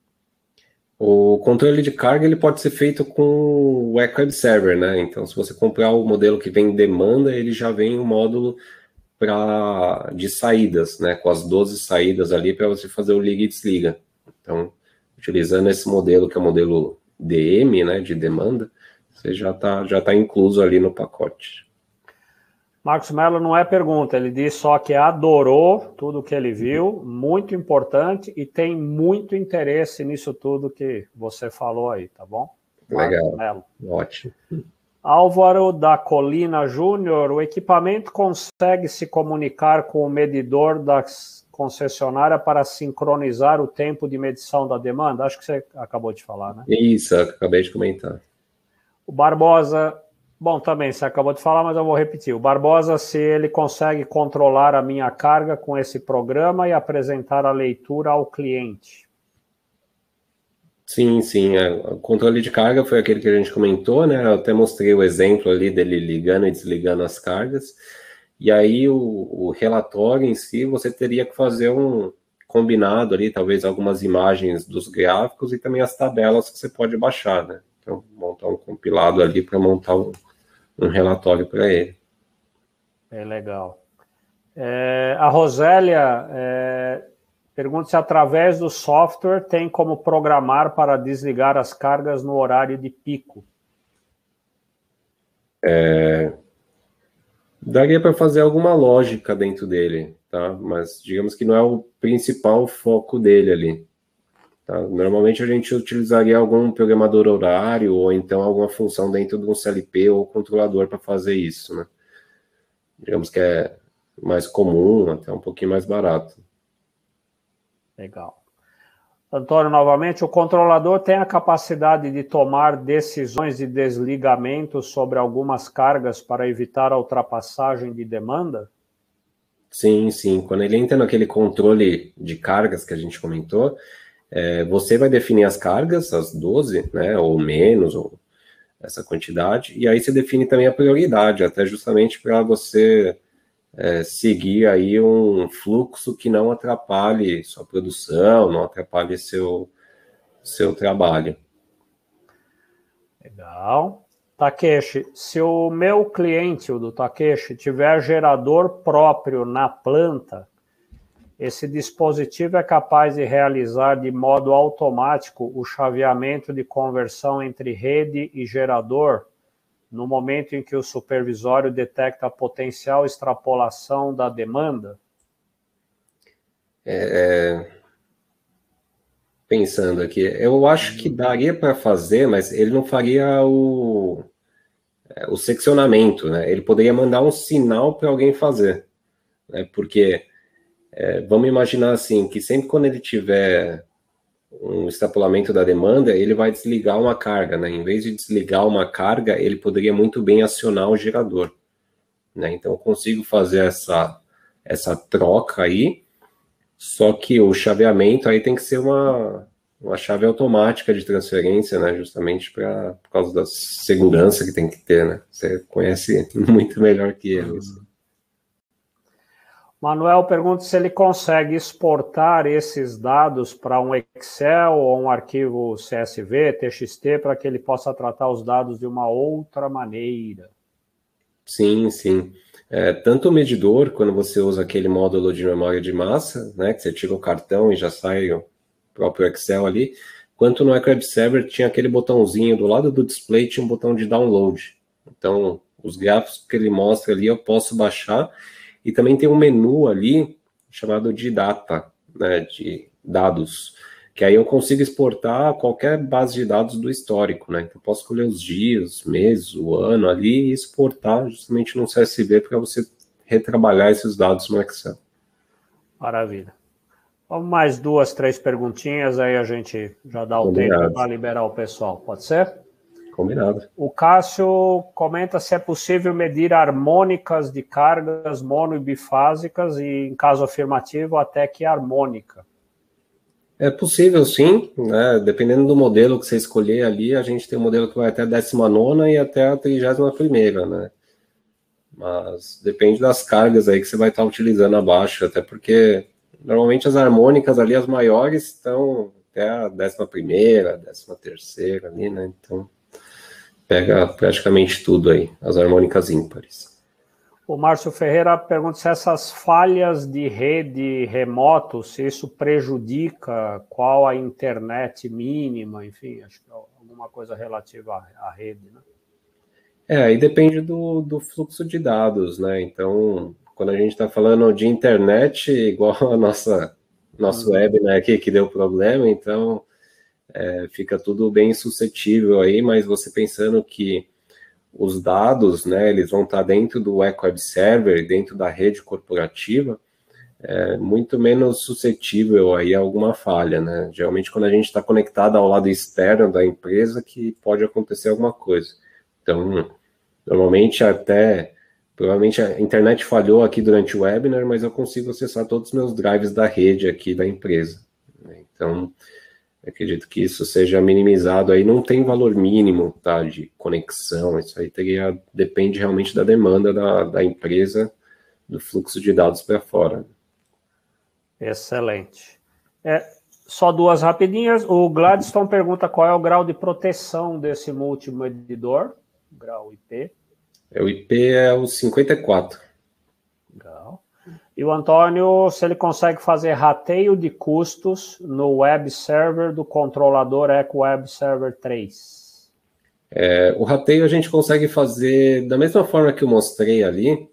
O controle de carga ele pode ser feito com o Echo Web Server, né? Então, se você comprar o modelo que vem em demanda, ele já vem o módulo de saídas, né? Com as 12 saídas ali para você fazer o liga e desliga. Então, utilizando esse modelo, que é o modelo DM, né? De demanda, você já tá incluso ali no pacote. Marcos Mello não é pergunta, ele diz só que adorou tudo que ele viu, muito importante, e tem muito interesse nisso tudo que você falou aí, tá bom? Legal, Mello. Ótimo. Álvaro da Colina Júnior, o equipamento consegue se comunicar com o medidor da concessionária para sincronizar o tempo de medição da demanda? Acho que você acabou de falar, né? Isso, eu acabei de comentar. O Barbosa... Bom, também, você acabou de falar, mas eu vou repetir. O Barbosa, se ele consegue controlar a minha carga com esse programa e apresentar a leitura ao cliente. Sim. O controle de carga foi aquele que a gente comentou, né? Eu até mostrei o exemplo ali dele ligando e desligando as cargas. E aí o relatório em si, você teria que fazer um combinado ali, talvez algumas imagens dos gráficos e também as tabelas que você pode baixar, né? Então, montar um compilado ali para montar um relatório para ele. É legal. A Rosélia pergunta se através do software tem como programar para desligar as cargas no horário de pico. Daria para fazer alguma lógica dentro dele, tá? Mas digamos que não é o principal foco dele ali. Tá? Normalmente a gente utilizaria algum programador horário ou então alguma função dentro de um CLP ou controlador para fazer isso, né? Digamos que é mais comum, até um pouquinho mais barato. Legal. Antônio, novamente, o controlador tem a capacidade de tomar decisões de desligamento sobre algumas cargas para evitar a ultrapassagem de demanda? Sim, sim. Quando ele entra naquele controle de cargas que a gente comentou, você vai definir as cargas, as 12, né, ou menos, ou essa quantidade, e aí você define também a prioridade, até justamente para você seguir aí um fluxo que não atrapalhe sua produção, não atrapalhe seu trabalho. Legal. Takeshi, se o meu cliente, o do Takeshi, tiver gerador próprio na planta, esse dispositivo é capaz de realizar de modo automático o chaveamento de conversão entre rede e gerador no momento em que o supervisório detecta a potencial extrapolação da demanda? Pensando aqui, eu acho que daria para fazer, mas ele não faria o seccionamento, né? Ele poderia mandar um sinal para alguém fazer, né? Porque vamos imaginar assim, que sempre quando ele tiver um extrapolamento da demanda, ele vai desligar uma carga, né? Em vez de desligar uma carga, ele poderia muito bem acionar o gerador, né? Então eu consigo fazer essa troca aí, só que o chaveamento aí tem que ser uma chave automática de transferência, né? Justamente por causa da segurança que tem que ter, né? Você conhece muito melhor que eles. Manuel pergunta se ele consegue exportar esses dados para um Excel ou um arquivo CSV, TXT, para que ele possa tratar os dados de uma outra maneira. Sim, sim. Tanto o medidor, quando você usa aquele módulo de memória de massa, né, que você tira o cartão e já sai o próprio Excel ali, quanto no Web Server tinha aquele botãozinho do lado do display, tinha um botão de download. Então, os gráficos que ele mostra ali eu posso baixar, e também tem um menu ali chamado de data, né, de dados, que aí eu consigo exportar qualquer base de dados do histórico, né? Então, eu posso escolher os dias, meses, o ano ali e exportar justamente no CSV para você retrabalhar esses dados no Excel. Maravilha. Vamos mais 2, 3 perguntinhas, aí a gente já dá o tempo para liberar o pessoal. Pode ser? Combinado. O Cássio comenta se é possível medir harmônicas de cargas mono e bifásicas e, em caso afirmativo, até que harmônica. É possível, sim, né? Dependendo do modelo que você escolher ali, a gente tem um modelo que vai até a 19ª e até a 31ª, né? Mas depende das cargas aí que você vai estar utilizando abaixo, até porque normalmente as harmônicas ali, as maiores, estão até a 11ª, 13ª ali, né? Então pega praticamente tudo aí, as harmônicas ímpares. O Márcio Ferreira pergunta se essas falhas de rede remoto, se isso prejudica qual a internet mínima, enfim, acho que é alguma coisa relativa à rede, né? Aí depende do fluxo de dados, né? Então, quando a gente está falando de internet, igual a nosso web, né, aqui, que deu problema, então fica tudo bem suscetível aí, mas você pensando que os dados, né, eles vão estar dentro do Web Server, dentro da rede corporativa, muito menos suscetível aí a alguma falha, né? Geralmente quando a gente está conectado ao lado externo da empresa que pode acontecer alguma coisa. Então, normalmente provavelmente a internet falhou aqui durante o webinar, mas eu consigo acessar todos os meus drives da rede aqui da empresa. Então, acredito que isso seja minimizado aí, não tem valor mínimo, tá, de conexão, isso aí depende realmente da demanda da empresa, do fluxo de dados para fora. Excelente. Só 2 rapidinhas. O Gladstone pergunta qual é o grau de proteção desse multimedidor, grau IP. O IP é o 54. Legal. E o Antônio, se ele consegue fazer rateio de custos no web server do controlador Eco Web Server 3. O rateio a gente consegue fazer da mesma forma que eu mostrei ali,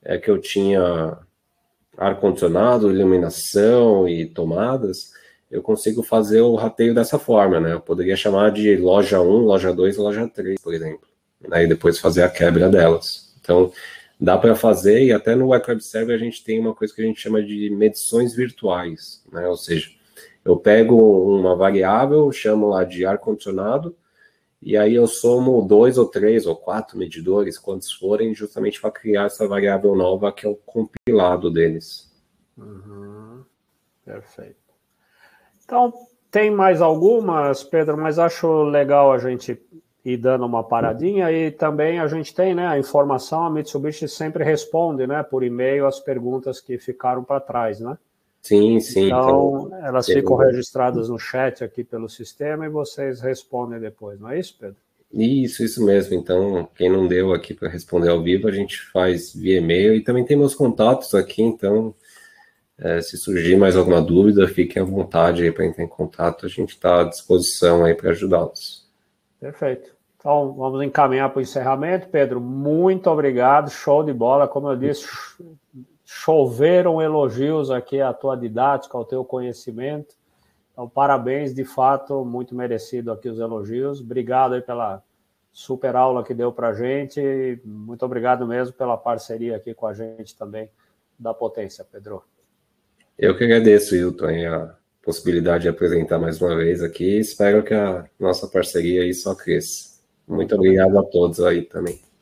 que eu tinha ar-condicionado, iluminação e tomadas, eu consigo fazer o rateio dessa forma, né? Eu poderia chamar de loja 1, loja 2, loja 3, por exemplo. Aí depois fazer a quebra delas. Então, dá para fazer, e até no Web Server a gente tem uma coisa que a gente chama de medições virtuais, né? Ou seja, eu pego uma variável, chamo lá de ar-condicionado, e aí eu somo 2 ou 3 ou 4 medidores, quantos forem, justamente para criar essa variável nova, que é o compilado deles. Perfeito. Então, tem mais algumas, Pedro, mas acho legal a gente ir dando uma paradinha, e também a gente tem, né, a informação, a Mitsubishi sempre responde, né, por e-mail as perguntas que ficaram para trás, né? Sim, sim. Então, elas ficam registradas no chat aqui pelo sistema e vocês respondem depois, não é isso, Pedro? Isso mesmo. Então, quem não deu aqui para responder ao vivo, a gente faz via e-mail, e também tem meus contatos aqui, então, se surgir mais alguma dúvida, fiquem à vontade aí para entrar em contato, a gente está à disposição aí para ajudá-los. Perfeito. Então, vamos encaminhar para o encerramento. Pedro, muito obrigado, show de bola. Como eu disse, choveram elogios aqui à tua didática, ao teu conhecimento. Então, parabéns, de fato, muito merecido aqui os elogios. Obrigado aí pela super aula que deu para a gente. Muito obrigado mesmo pela parceria aqui com a gente também da Potência, Pedro. Eu que agradeço, Hilton, a possibilidade de apresentar mais uma vez aqui. Espero que a nossa parceria aí só cresça. Muito obrigado a todos aí também.